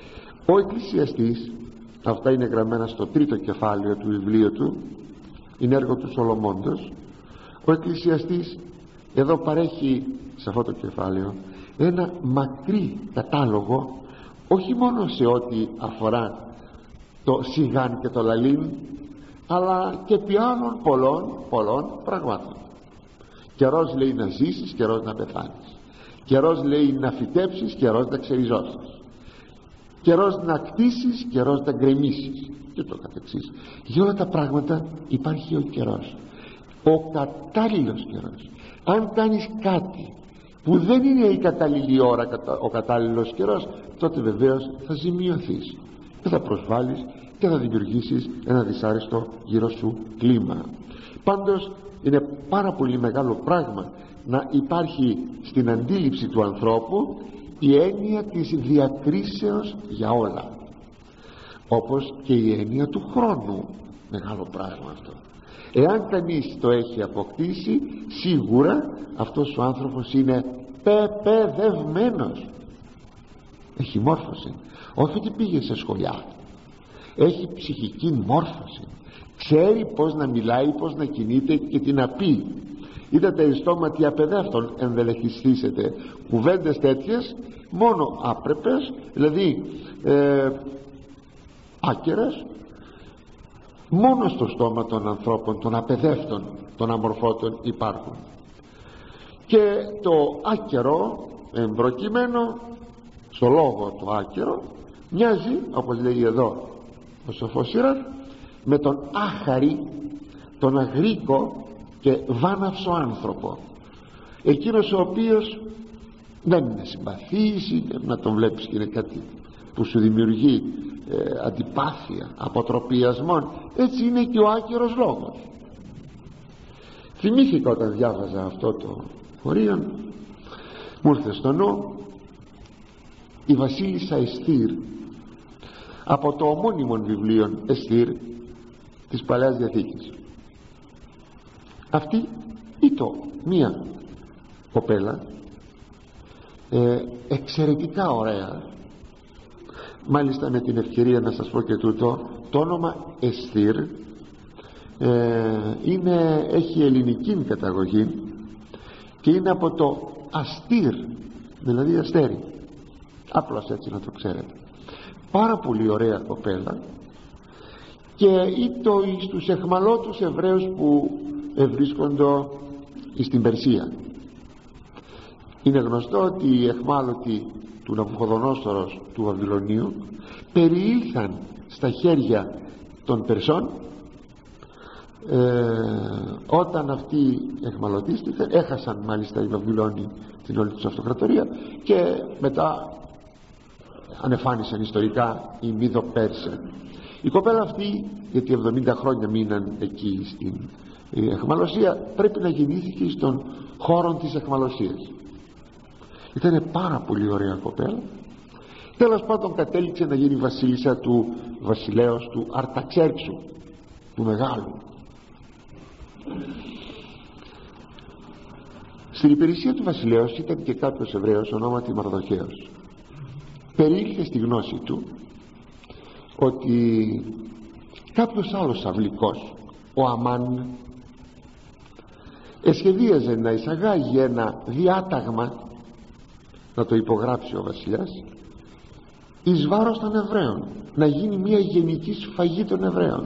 Ο εκκλησιαστής, αυτά είναι γραμμένα στο τρίτο κεφάλαιο του βιβλίου του, είναι έργο του Σολομώντος. Ο εκκλησιαστής εδώ παρέχει σε αυτό το κεφάλαιο ένα μακρύ κατάλογο, όχι μόνο σε ό,τι αφορά το σιγάν και το λαλήν, αλλά και επί άλλων πολλών πολλών πραγμάτων. Καιρός, λέει, να ζήσεις, καιρός να πεθάνεις. Καιρός, λέει, να φυτέψεις, καιρός να ξεριζώσεις. Καιρός να κτίσεις, καιρός να γκρεμίσεις, και το καθεξής. Για όλα τα πράγματα υπάρχει ο καιρός, ο κατάλληλος καιρός. Αν κάνεις κάτι που δεν είναι η κατάλληλη ώρα, ο κατάλληλος καιρός, τότε βεβαίως θα ζημιωθείς και θα προσβάλλεις και θα δημιουργήσεις ένα δυσάρεστο γύρω σου κλίμα. Πάντως είναι πάρα πολύ μεγάλο πράγμα να υπάρχει στην αντίληψη του ανθρώπου η έννοια της διακρίσεως για όλα, όπως και η έννοια του χρόνου. Μεγάλο πράγμα αυτό. Εάν κανείς το έχει αποκτήσει, σίγουρα αυτός ο άνθρωπος είναι πεπαιδευμένος, έχει μόρφωση. Όχι ότι πήγε σε σχολιά, έχει ψυχική μόρφωση, ξέρει πως να μιλάει, πως να κινείται και τι να πει. Είδατε εις στόματι απαιδεύτων ενδελεχιστήσετε, κουβέντες τέτοιες μόνο άπρεπες, δηλαδή ε, άκερες, μόνο στο στόμα των ανθρώπων, των απαιδεύτων, των αμορφώτων υπάρχουν. Και το άκερο εμπροκειμένο, στο λόγο το άκερο, μοιάζει, όπως λέει εδώ ο σοφός Σύραχ, με τον άχαρη, τον αγρίκο και βάναυσο άνθρωπο, εκείνος ο οποίος δεν είναι συμπαθής, είναι, να τον βλέπεις και είναι κάτι που σου δημιουργεί ε, αντιπάθεια, αποτροπιασμόν. Έτσι είναι και ο άκερος λόγος. Θυμήθηκα όταν διάβαζα αυτό το χωρίον, μου ήρθε στο νου η βασίλισσα Εστήρ, από το ομώνυμο βιβλίο Εστήρ της Παλαιάς Διαθήκης. Αυτή ήταν μία κοπέλα ε, εξαιρετικά ωραία. Μάλιστα με την ευκαιρία να σας πω και τούτο, το όνομα Εστήρ ε, είναι, έχει ελληνική καταγωγή και είναι από το αστήρ, δηλαδή αστέρι, απλώς έτσι να το ξέρετε. Πάρα πολύ ωραία κοπέλα, και ήτο στους εχμαλώτους Εβραίους που ευρίσκονται στην Περσία. Είναι γνωστό ότι οι εχμάλωτοι του Ναβουχοδονόσορος του Βαβυλωνίου περιήλθαν στα χέρια των Περσών ε, όταν αυτοί εχμαλωτίστηκαν, έχασαν μάλιστα οι Βαβυλώνοι την όλη τους αυτοκρατορία και μετά ανεφάνισαν ιστορικά οι Μίδο-Πέρσες. Η κοπέλα αυτή, γιατί εβδομήντα χρόνια μείναν εκεί στην εχμαλωσία, πρέπει να γεννήθηκε στον χώρο της εχμαλωσίας. Ήταν πάρα πολύ ωραία κοπέλα. Τέλος πάντων κατέληξε να γίνει βασίλισσα του βασιλέως του Αρταξέρξου, του Μεγάλου. Στην υπηρεσία του βασιλέως ήταν και κάποιος Εβραίος ονόματι Μαρδοχέος. Περιήλθε στη γνώση του ότι κάποιος άλλος αυλικός, ο Αμάν, εσχεδίαζε να εισαγάγει ένα διάταγμα, να το υπογράψει ο βασιλιάς, εις βάρος των Εβραίων, να γίνει μια γενική σφαγή των Εβραίων.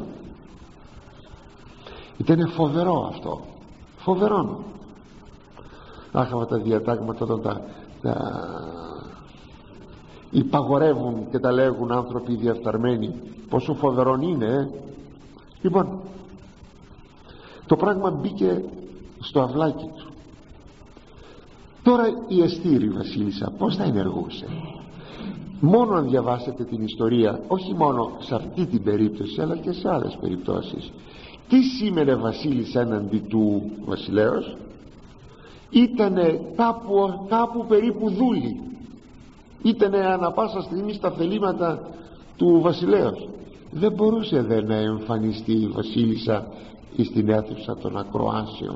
Ήταν φοβερό αυτό, φοβερό. Άχα τα διατάγματα όταν τα, τα υπαγορεύουν και τα λέγουν άνθρωποι διαφθαρμένοι, πόσο φοβερόν είναι ε? Λοιπόν, το πράγμα μπήκε στο αυλάκι του. Τώρα η Εστήρ, η βασίλισσα, πως θα ενεργούσε? Μόνο αν διαβάσετε την ιστορία, όχι μόνο σε αυτή την περίπτωση αλλά και σε άλλες περιπτώσεις, τι σήμαινε βασίλισσα έναντι του βασιλέως? Ήτανε κάπου, κάπου περίπου δούλη, ήτανε ανα πάσα στιγμή στα θελήματα του βασιλέως. Δεν μπορούσε δε να εμφανιστεί η βασίλισσα στην αίθουσα των ακροάσεων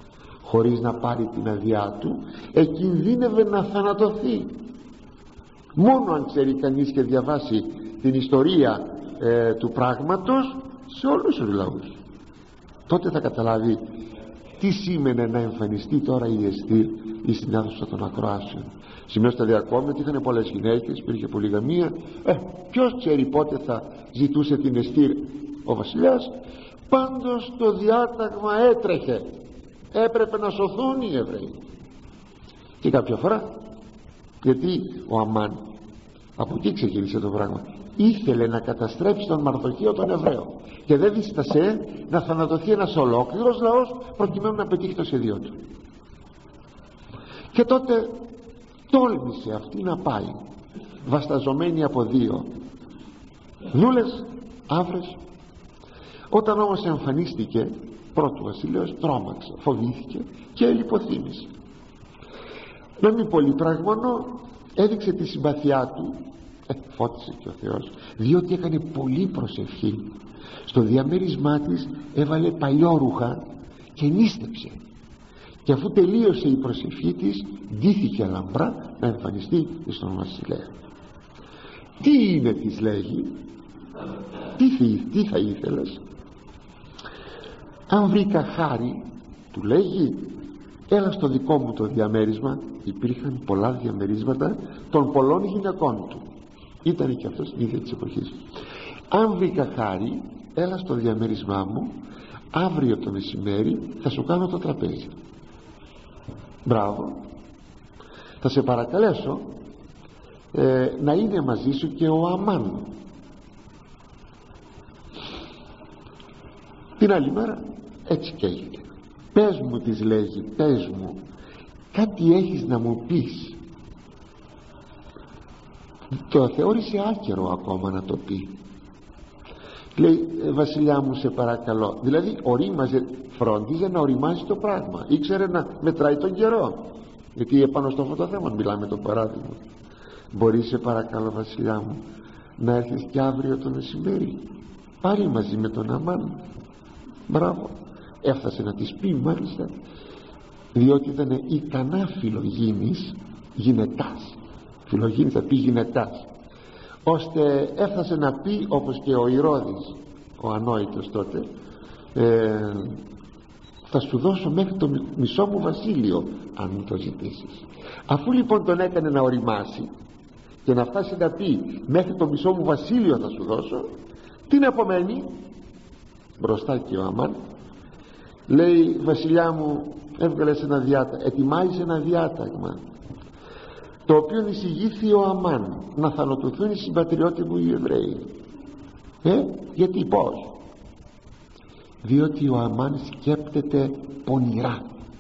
χωρίς να πάρει την αδειά του, εκινδύνευε να θανατωθεί. Μόνο αν ξέρει κανείς και διαβάσει την ιστορία ε, του πράγματος σε όλους τους λαούς, τότε θα καταλάβει τι σήμαινε να εμφανιστεί τώρα η Εστήρ, η συνάδελφος των ακροάσεων. Σημειώστε δε ακόμη ότι είχαν πολλές γυναίκες, υπήρχε πολυγαμία. ε, Ποιος ξέρει πότε θα ζητούσε την Εστήρ ο βασιλιάς. Πάντως το διάταγμα έτρεχε, έπρεπε να σωθούν οι Εβραίοι. Και κάποια φορά, γιατί ο Αμάν, από εκεί ξεκίνησε το πράγμα, ήθελε να καταστρέψει τον Μαρδοχαίο τον Εβραίο και δεν δίστασε να θανατωθεί ένας ολόκληρος λαός προκειμένου να πετύχει το σχέδιό του. Και τότε τόλμησε αυτή να πάει βασταζωμένη από δύο δούλες αύρες. Όταν όμως εμφανίστηκε πρώτου βασιλέως, τρόμαξε, φοβήθηκε και λιποθύμησε. Να μην πολύ πραγμονό, έδειξε τη συμπαθιά του, ε, φώτισε και ο Θεός, διότι έκανε πολύ προσευχή. Στο διαμέρισμά της έβαλε παλιόρουχα και νίστεψε, και αφού τελείωσε η προσευχή της, ντύθηκε λαμπρά να εμφανιστεί στον βασιλέα. Τι είναι, της λέγει, τι, τι θα ήθελες? Αν βρήκα χάρη, του λέγει, έλα στο δικό μου το διαμέρισμα. Υπήρχαν πολλά διαμερίσματα των πολλών γυναικών του, ήταν και αυτός ίδια της εποχής. Αν βρήκα χάρη, έλα στο διαμέρισμά μου, αύριο το μεσημέρι θα σου κάνω το τραπέζι. Μπράβο. Θα σε παρακαλέσω ε, να είναι μαζί σου και ο Αμάν. Την άλλη μέρα έτσι και έγινε. Πες μου, της λέγει, πες μου, κάτι έχεις να μου πεις? Το θεώρησε άκερο ακόμα να το πει. Λέει, βασιλιά μου, σε παρακαλώ. Δηλαδή ορίμαζε, φρόντιζε να οριμάζει το πράγμα, ήξερε να μετράει τον καιρό, γιατί επάνω στο αυτό το θέμα μιλάμε το παράδειγμα. Μπορεί, σε παρακαλώ βασιλιά μου, να έρθεις και αύριο το μεσημέρι πάλι μαζί με τον Αμάν? Μπράβο. Έφτασε να της πει μάλιστα, διότι ήταν ικανά φιλογίνης γυναικάς, φιλογίνης θα πει γυναικάς, ώστε έφτασε να πει, όπως και ο Ηρώδης ο ανόητος τότε, ε, θα σου δώσω μέχρι το μισό μου βασίλειο αν μου το ζητήσεις. Αφού λοιπόν τον έκανε να οριμάσει και να φτάσει να πει μέχρι το μισό μου βασίλειο θα σου δώσω, την επομένη μπροστά και ο Αμάν λέει, βασιλιά μου, έβγαλες ένα διάταγμα, ετοιμάζεις ένα διάταγμα, το οποίο εισηγήθη ο Αμάν, να θανατωθούν οι συμπατριώτες μου οι Εβραίοι. Ε, γιατί, πώς? Διότι ο Αμάν σκέπτεται πονηρά.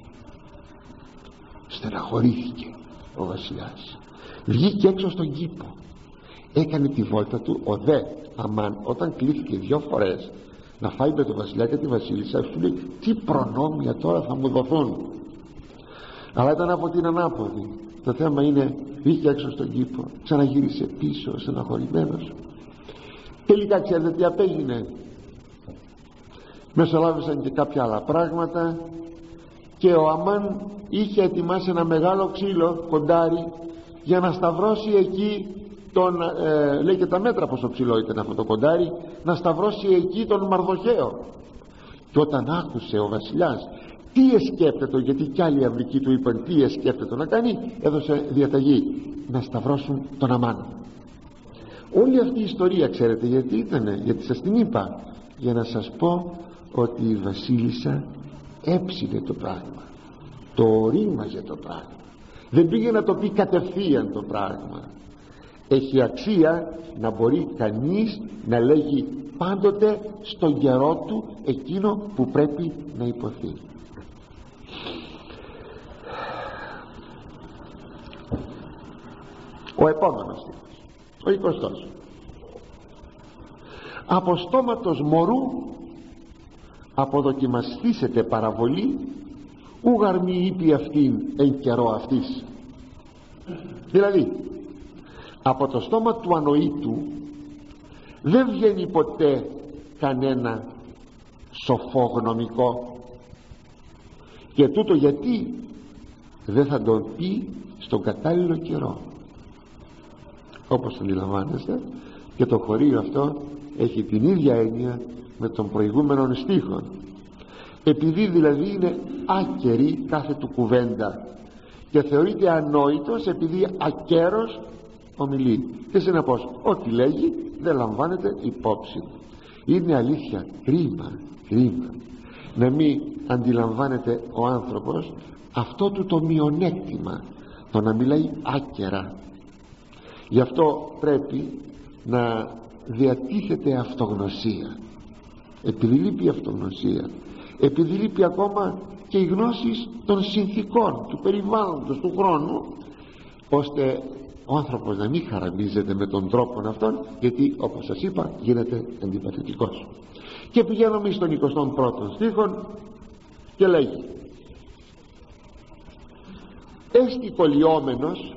Στεναχωρήθηκε ο βασιλιάς, βγήκε έξω στον κήπο, έκανε τη βόλτα του. Ο δε Αμάν, όταν κλείθηκε δυο φορές να φάει με τον βασιλιά και τη βασίλισσα, σου λέει, τι προνόμια τώρα θα μου δοθούν. Αλλά ήταν από την ανάποδη. Το θέμα είναι, βγήκε έξω στον κήπο, ξαναγύρισε πίσω στεναχωρημένος. Τελικά ξέρετε τι απέγινε? Μεσολάβησαν και κάποια άλλα πράγματα και ο Αμάν είχε ετοιμάσει ένα μεγάλο ξύλο, κοντάρι, για να σταυρώσει εκεί τον, ε, λέει και τα μέτρα πόσο ψηλό ήταν αυτό το κοντάρι, να σταυρώσει εκεί τον Μαρδοχαίο. Και όταν άκουσε ο βασιλιάς τι εσκέπτεται, γιατί κι άλλοι αυρικοί του είπαν τι εσκέπτεται να κάνει, έδωσε διαταγή να σταυρώσουν τον Αμάν. Όλη αυτή η ιστορία ξέρετε γιατί ήτανε? Γιατί σας την είπα, για να σας πω ότι η βασίλισσα έψινε το πράγμα, το ορίμαζε το πράγμα, δεν πήγε να το πει κατευθείαν το πράγμα. Έχει αξία να μπορεί κανείς να λέγει πάντοτε στον καιρό του εκείνο που πρέπει να υποθεί. Ο επόμενος στίχος, ο εικοστός. Από στόματος μωρού αποδοκιμαστήσετε παραβολή, ούγαρ μη είπε αυτήν εν καιρό αυτής. Δηλαδή από το στόμα του ανοήτου δεν βγαίνει ποτέ κανένα σοφό γνωμικό, και τούτο γιατί δεν θα τον πει στον κατάλληλο καιρό. όπως αντιλαμβάνεστε, και το χωρίο αυτό έχει την ίδια έννοια με τον προηγούμενο στίχο, επειδή δηλαδή είναι άκερη κάθε του κουβέντα και θεωρείται ανόητος επειδή ακέρος ομιλεί. Και συνεπώς ό,τι λέγει δεν λαμβάνεται υπόψη. Είναι αλήθεια κρίμα, κρίμα να μην αντιλαμβάνεται ο άνθρωπος αυτό του το μειονέκτημα, το να μιλάει άκερα. Γι' αυτό πρέπει να διατίθεται αυτογνωσία, επειδή λείπει η αυτογνωσία, επειδή λείπει ακόμα και η γνώση των συνθήκων του περιβάλλοντος, του χρόνου, ώστε ο άνθρωπος να μην χαραμίζεται με τον τρόπο αυτόν, γιατί όπως σας είπα γίνεται αντιπαθητικός. Και πηγαίνουμε στον εικοστό πρώτο στίχο και λέγει: έστι κολλιόμενος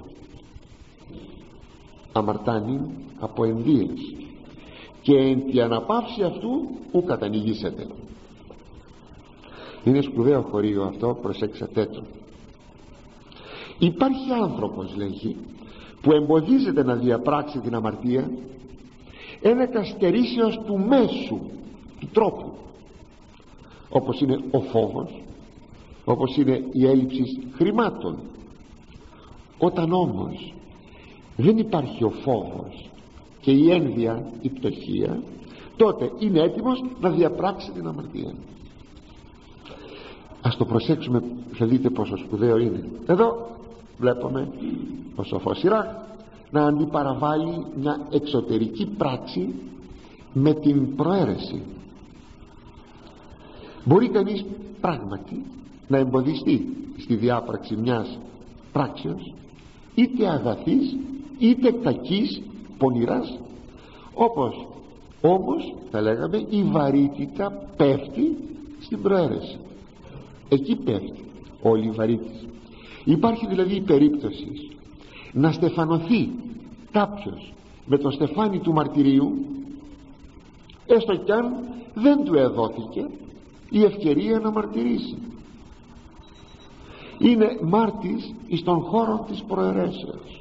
αμαρτάνει από ενδύες και εν τη αναπαύση αυτού ου κατανοηγήσετε. Είναι σπουδαίο χωρίο αυτό, προσέξατε το. Υπάρχει άνθρωπος, λέγει, που εμποδίζεται να διαπράξει την αμαρτία ένα καστερίσεως του μέσου, του τρόπου, όπως είναι ο φόβος, όπως είναι η έλλειψη χρημάτων. Όταν όμως δεν υπάρχει ο φόβος και η ένδια, η πτωχία, τότε είναι έτοιμος να διαπράξει την αμαρτία. Ας το προσέξουμε, θα δείτε πόσο σπουδαίο είναι. Εδώ βλέπουμε ο σοφός Σιράχ να αντιπαραβάλλει μια εξωτερική πράξη με την προαίρεση. Μπορεί κανείς πράγματι να εμποδιστεί στη διάπραξη μιας πράξεως, είτε αγαθής είτε κακής, πονηράς, όπως όμως θα λέγαμε η βαρύτητα πέφτει στην προαίρεση. Εκεί πέφτει όλη η βαρύτητα. Υπάρχει δηλαδή η περίπτωση να στεφανωθεί κάποιος με το στεφάνι του μαρτυρίου, έστω κι αν δεν του εδόθηκε η ευκαιρία να μαρτυρήσει. Είναι μάρτης εις τον χώρο της προαιρέσεως.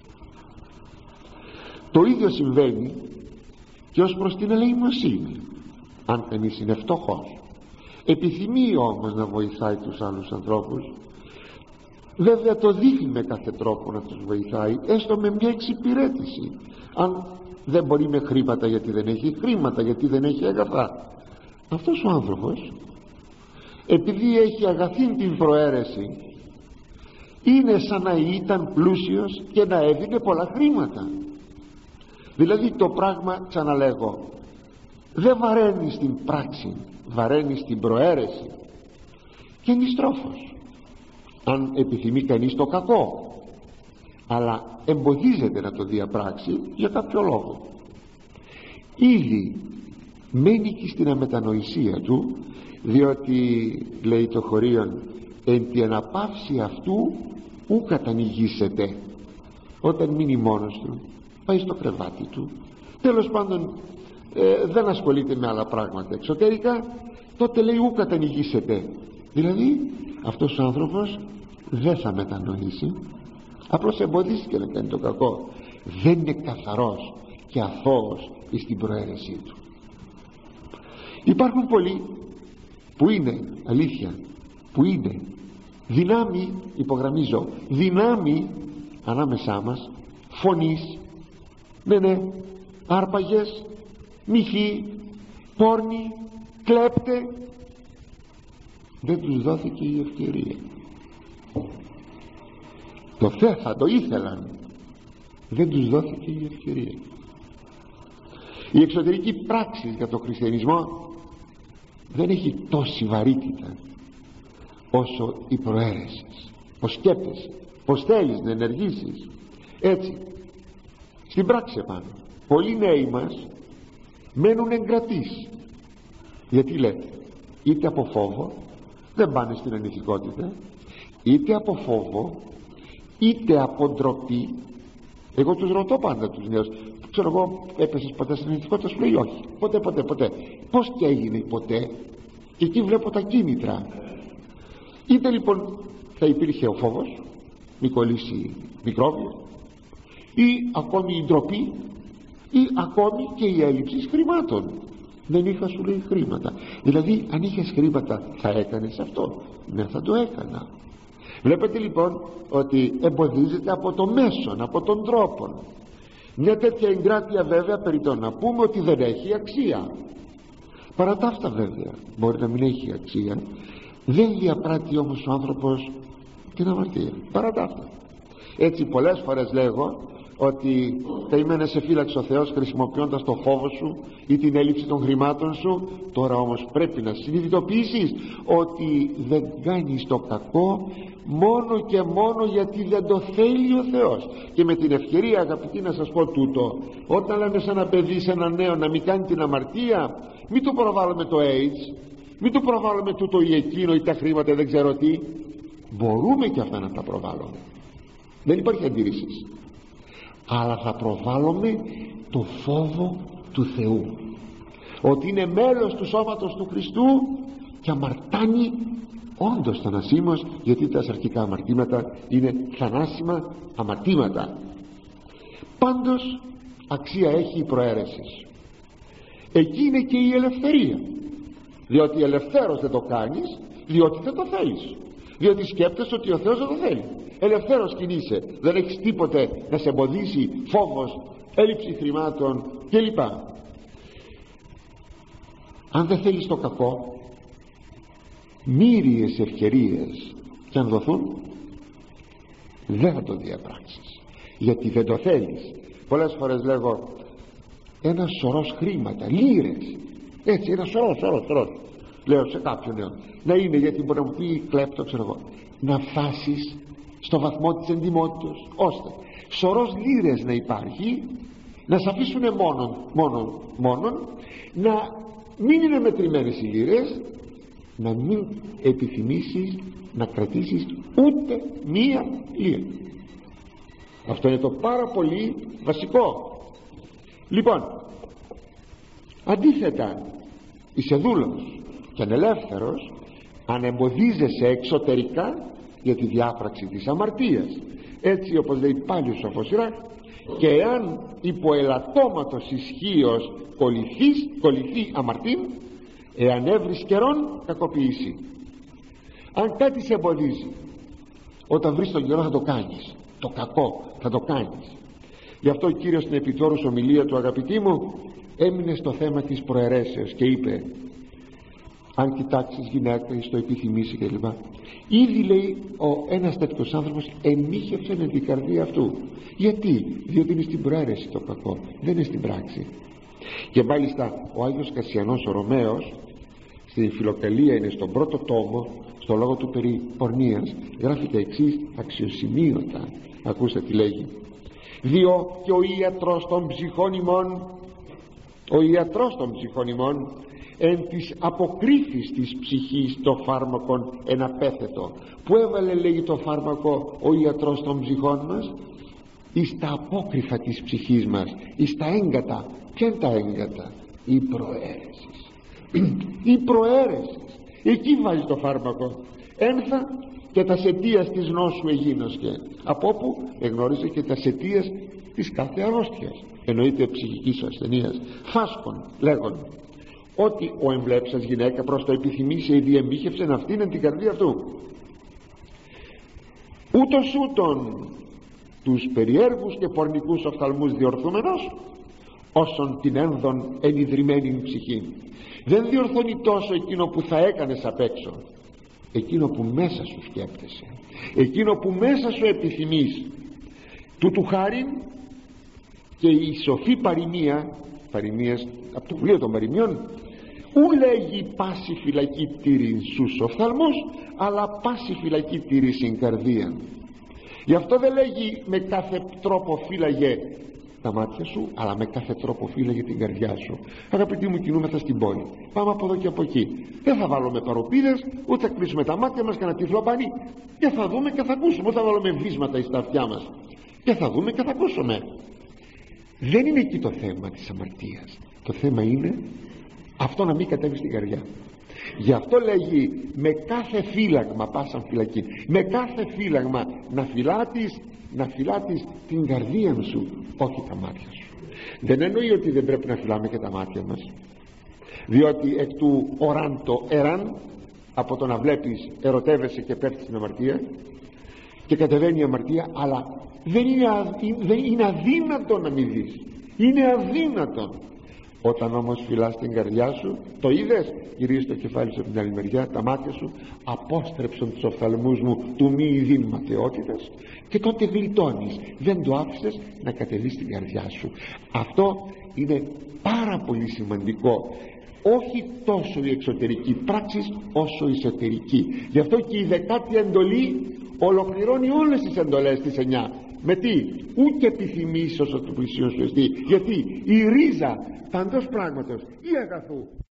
Το ίδιο συμβαίνει και ως προς την ελεημοσύνη. Αν κανείς είναι φτωχός, επιθυμεί όμως να βοηθάει τους άλλους ανθρώπους, βέβαια το δείχνει με κάθε τρόπο να τους βοηθάει, έστω με μια εξυπηρέτηση. Αν δεν μπορεί με χρήματα, γιατί δεν έχει χρήματα, γιατί δεν έχει αγαθά, αυτός ο άνθρωπος, επειδή έχει αγαθήν την προαίρεση, είναι σαν να ήταν πλούσιος και να έδινε πολλά χρήματα. Δηλαδή το πράγμα, ξαναλέγω, δεν βαραίνει στην πράξη, βαραίνει στην προαίρεση. Και είναι στρόφος αν επιθυμεί κανείς το κακό, αλλά εμποδίζεται να το διαπράξει για κάποιο λόγο. Ήδη μένει και στην αμετανοησία του, διότι λέει το χωρίον, εν τη αναπαύση αυτού ου κατανοηγήσετε. Όταν μείνει μόνος του, πάει στο κρεβάτι του, τέλος πάντων ε, δεν ασχολείται με άλλα πράγματα εξωτερικά, τότε λέει ου κατανοηγήσετε. Δηλαδή αυτός ο άνθρωπος δεν θα μετανοήσει, απλώς εμποδίστηκε να κάνει το κακό. Δεν είναι καθαρός και αθώος στην προαίρεσή του. Υπάρχουν πολλοί που είναι, αλήθεια, που είναι δυνάμει, υπογραμμίζω, δυνάμει ανάμεσά μας, φωνής, ναι ναι, άρπαγες, μοιχοί, πόρνοι, κλέπτε, δεν τους δόθηκε η ευκαιρία. Το θε, θα το ήθελαν, δεν τους δόθηκε η ευκαιρία. Η εξωτερική πράξη για τον χριστιανισμό δεν έχει τόση βαρύτητα όσο η προαίρεση, πως σκέπτεσαι, πως θέλεις να ενεργήσεις. Έτσι στην πράξη επάνω πολλοί νέοι μας μένουν εγκρατείς. Γιατί λέτε, είτε από φόβο δεν πάνε στην ανηθικότητα, είτε από φόβο είτε από ντροπή. Εγώ τους ρωτώ πάντα τους νέους, ξέρω εγώ, έπεσες ποτέ στην ανηθικότητα? Σου λέει όχι, ποτέ ποτέ ποτέ. Πως και έγινε ποτέ? Και εκεί βλέπω τα κίνητρα. Είτε λοιπόν θα υπήρχε ο φόβος, μη κολλήσει μικρόβιο, ή ακόμη η ντροπή, ή ακόμη και η έλλειψη χρημάτων. Δεν είχα, σου λέει, χρήματα. Δηλαδή αν είχες χρήματα θα έκανες αυτό? Ναι, θα το έκανα. Βλέπετε λοιπόν ότι εμποδίζεται από το μέσον, από τον τρόπο. Μια τέτοια εγκράτεια βέβαια περί το να πούμε ότι δεν έχει αξία. Παρά τα αυτά βέβαια μπορεί να μην έχει αξία, δεν διαπράττει όμως ο άνθρωπος την αμαρτία. Παρά τα αυτά. Έτσι πολλές φορές λέγω ότι καημένε σε φύλαξε ο Θεός χρησιμοποιώντας το φόβο σου ή την έλλειψη των χρημάτων σου. Τώρα όμως πρέπει να συνειδητοποιήσεις ότι δεν κάνεις το κακό μόνο και μόνο γιατί δεν το θέλει ο Θεός. Και με την ευκαιρία, αγαπητοί, να σας πω τούτο: όταν λέμε σε ένα παιδί, σε ένα νέο να μην κάνει την αμαρτία, μην του προβάλλουμε το AIDS, μην του προβάλλουμε τούτο ή εκείνο ή τα χρήματα δεν ξέρω τι. Μπορούμε και αυτά να τα προβάλλουμε, δεν υπάρχει αντίρρηση, αλλά θα προβάλλουμε το φόβο του Θεού, ότι είναι μέλος του σώματος του Χριστού και αμαρτάνει όντως θανασίμως, γιατί τα σαρκικά αμαρτήματα είναι θανάσιμα αμαρτήματα. Πάντως αξία έχει η προαίρεση. Εκεί είναι και η ελευθερία, διότι ελευθέρως δεν το κάνεις, διότι δεν το θέλεις, διότι σκέπτεσαι ότι ο Θεός δεν το θέλει. Ελευθέρως κινείσαι, δεν έχεις τίποτε να σε εμποδίσει, φόβος, έλλειψη χρημάτων κλπ. Αν δεν θέλεις το κακό, μύριες ευκαιρίες και αν δοθούν, δεν θα το διαπράξεις, γιατί δεν το θέλεις. Πολλές φορές λέγω ένα σωρός χρήματα, λίρες, έτσι, ένα σωρό, σωρό, σωρό, λέω σε κάποιον, λέω, να είναι, γιατί μπορεί να μου πει κλέπτο, ξέρω εγώ, να φτάσεις στο βαθμό της εντιμότητας, ώστε σωρός λίρες να υπάρχει, να σε αφήσουν μόνον, μόνον, μόνον, να μην είναι μετρημένες οι λίρες, να μην επιθυμήσεις να κρατήσεις ούτε μία λίρα. Αυτό είναι το πάρα πολύ βασικό. Λοιπόν, αντίθετα, είσαι δούλος και ανελεύθερος αν εμποδίζεσαι εξωτερικά για τη διάπραξη της αμαρτίας, έτσι όπως λέει πάλι ο Σοφός Σιράχ, και εάν υπό ελαττώματος ισχύος κολληθείς, κολληθεί αμαρτήν, εάν έβρεις καιρόν κακοποιήσει. Αν κάτι σε εμποδίζει, όταν βρεις τον καιρό θα το κάνεις, το κακό θα το κάνεις. Γι' αυτό ο Κύριος στην επιτόρους ομιλία του, αγαπητοί μου, έμεινε στο θέμα της προαιρέσεως και είπε: αν κοιτάξεις γυναίκα ή στο επιθυμήσει κλπ. Ήδη, λέει, ο ένας τέτοιος άνθρωπος εμίχευσε με την καρδία αυτού. Γιατί? Διότι είναι στην προαίρεση το κακό, δεν είναι στην πράξη. Και μάλιστα ο Άγιος Κασιανός ο Ρωμαίος στην Φιλοκαλία, είναι στον πρώτο τόμο, στο λόγο του περί πορνείας, γράφει τα εξής αξιοσημείωτα. Ακούστε τι λέγει: διό και ο ιατρός των ψυχών ημών, ο ιατρός των ψυχών ημών εν της αποκρύφης της ψυχής το φάρμακον εναπέθετο. Που έβαλε, λέγει, το φάρμακο ο ιατρός των ψυχών μας? Εις τα απόκρυφα της ψυχής μας, εις τα έγκατα. Ποια είναι τα έγκατα? Η προαίρεση. Η προαίρεση, εκεί βάζει το φάρμακο. Ένθα και τα αιτίας της νόσου εγίνωσκε. Από όπου εγνώριζε και τα αιτίας της κάθε αρρώστιας, εννοείται ψυχικής ασθενείας. Φάσκον λέγον ότι ο εμπλέψας γυναίκα προς το επιθυμήσε ή διεμήχευσεν αυτήν εν την καρδία αυτού. Ούτως ούτων τους περιέργους και πορνικούς οφθαλμούς διορθούμενος, όσον την ένδον ενιδρυμένη ψυχή. Δεν διορθώνει τόσο εκείνο που θα έκανες απ' έξω, εκείνο που μέσα σου σκέπτεσαι, εκείνο που μέσα σου επιθυμείς. Τούτου χάριν και η σοφή παροιμία, παροιμίας από το βιβλίο των παροιμιών, ου λέγει πάση φυλακή τήρην στους οφθαλμούς, αλλά πάση φυλακή τήρην στην καρδία. Γι' αυτό δεν λέγει με κάθε τρόπο φύλαγε τα μάτια σου, αλλά με κάθε τρόπο φύλαγε την καρδιά σου. Αγαπητοί μου, κινούμεθα στην πόλη, πάμε από εδώ και από εκεί. Δεν θα βάλουμε παροπίδες, ούτε θα κλείσουμε τα μάτια μας κανένα τυφλό πανί, και θα δούμε και θα ακούσουμε. Ούτε θα βάλουμε βίσματα στα αυτιά μας, και θα δούμε και θα ακούσουμε. Δεν είναι εκεί το θέμα της αμαρτίας. Το θέμα είναι αυτό να μην κατέβει στην καρδιά. Γι' αυτό λέγει με κάθε φύλαγμα, πάσαν φυλακή, με κάθε φύλαγμα να φυλάτεις, να φυλάτεις την καρδία σου, όχι τα μάτια σου. Δεν εννοεί ότι δεν πρέπει να φυλάμε και τα μάτια μας, διότι εκ του οράντο εραν, από το να βλέπεις ερωτεύεσαι και πέφτεις στην αμαρτία και κατεβαίνει η αμαρτία, αλλά δεν είναι, α, δεν είναι αδύνατο να μην δεις, είναι αδύνατο. Όταν όμως φυλάς την καρδιά σου, το είδες, γυρίζεις το κεφάλι σου από την άλλη μεριά, τα μάτια σου απόστρεψαν τους οφθαλμούς μου του μη ειδήν ματαιότητας, και τότε γλιτώνεις, δεν το άφησες να κατεβεί στην καρδιά σου. Αυτό είναι πάρα πολύ σημαντικό, όχι τόσο η εξωτερική πράξη όσο η εσωτερική. Γι' αυτό και η δεκάτη εντολή ολοκληρώνει όλες τις εντολές τις εννιά. Με τι? Ούτε επιθυμείς όσο το πλησίον σου εστί. Γιατί η ρίζα παντός πράγματος ή αγαθού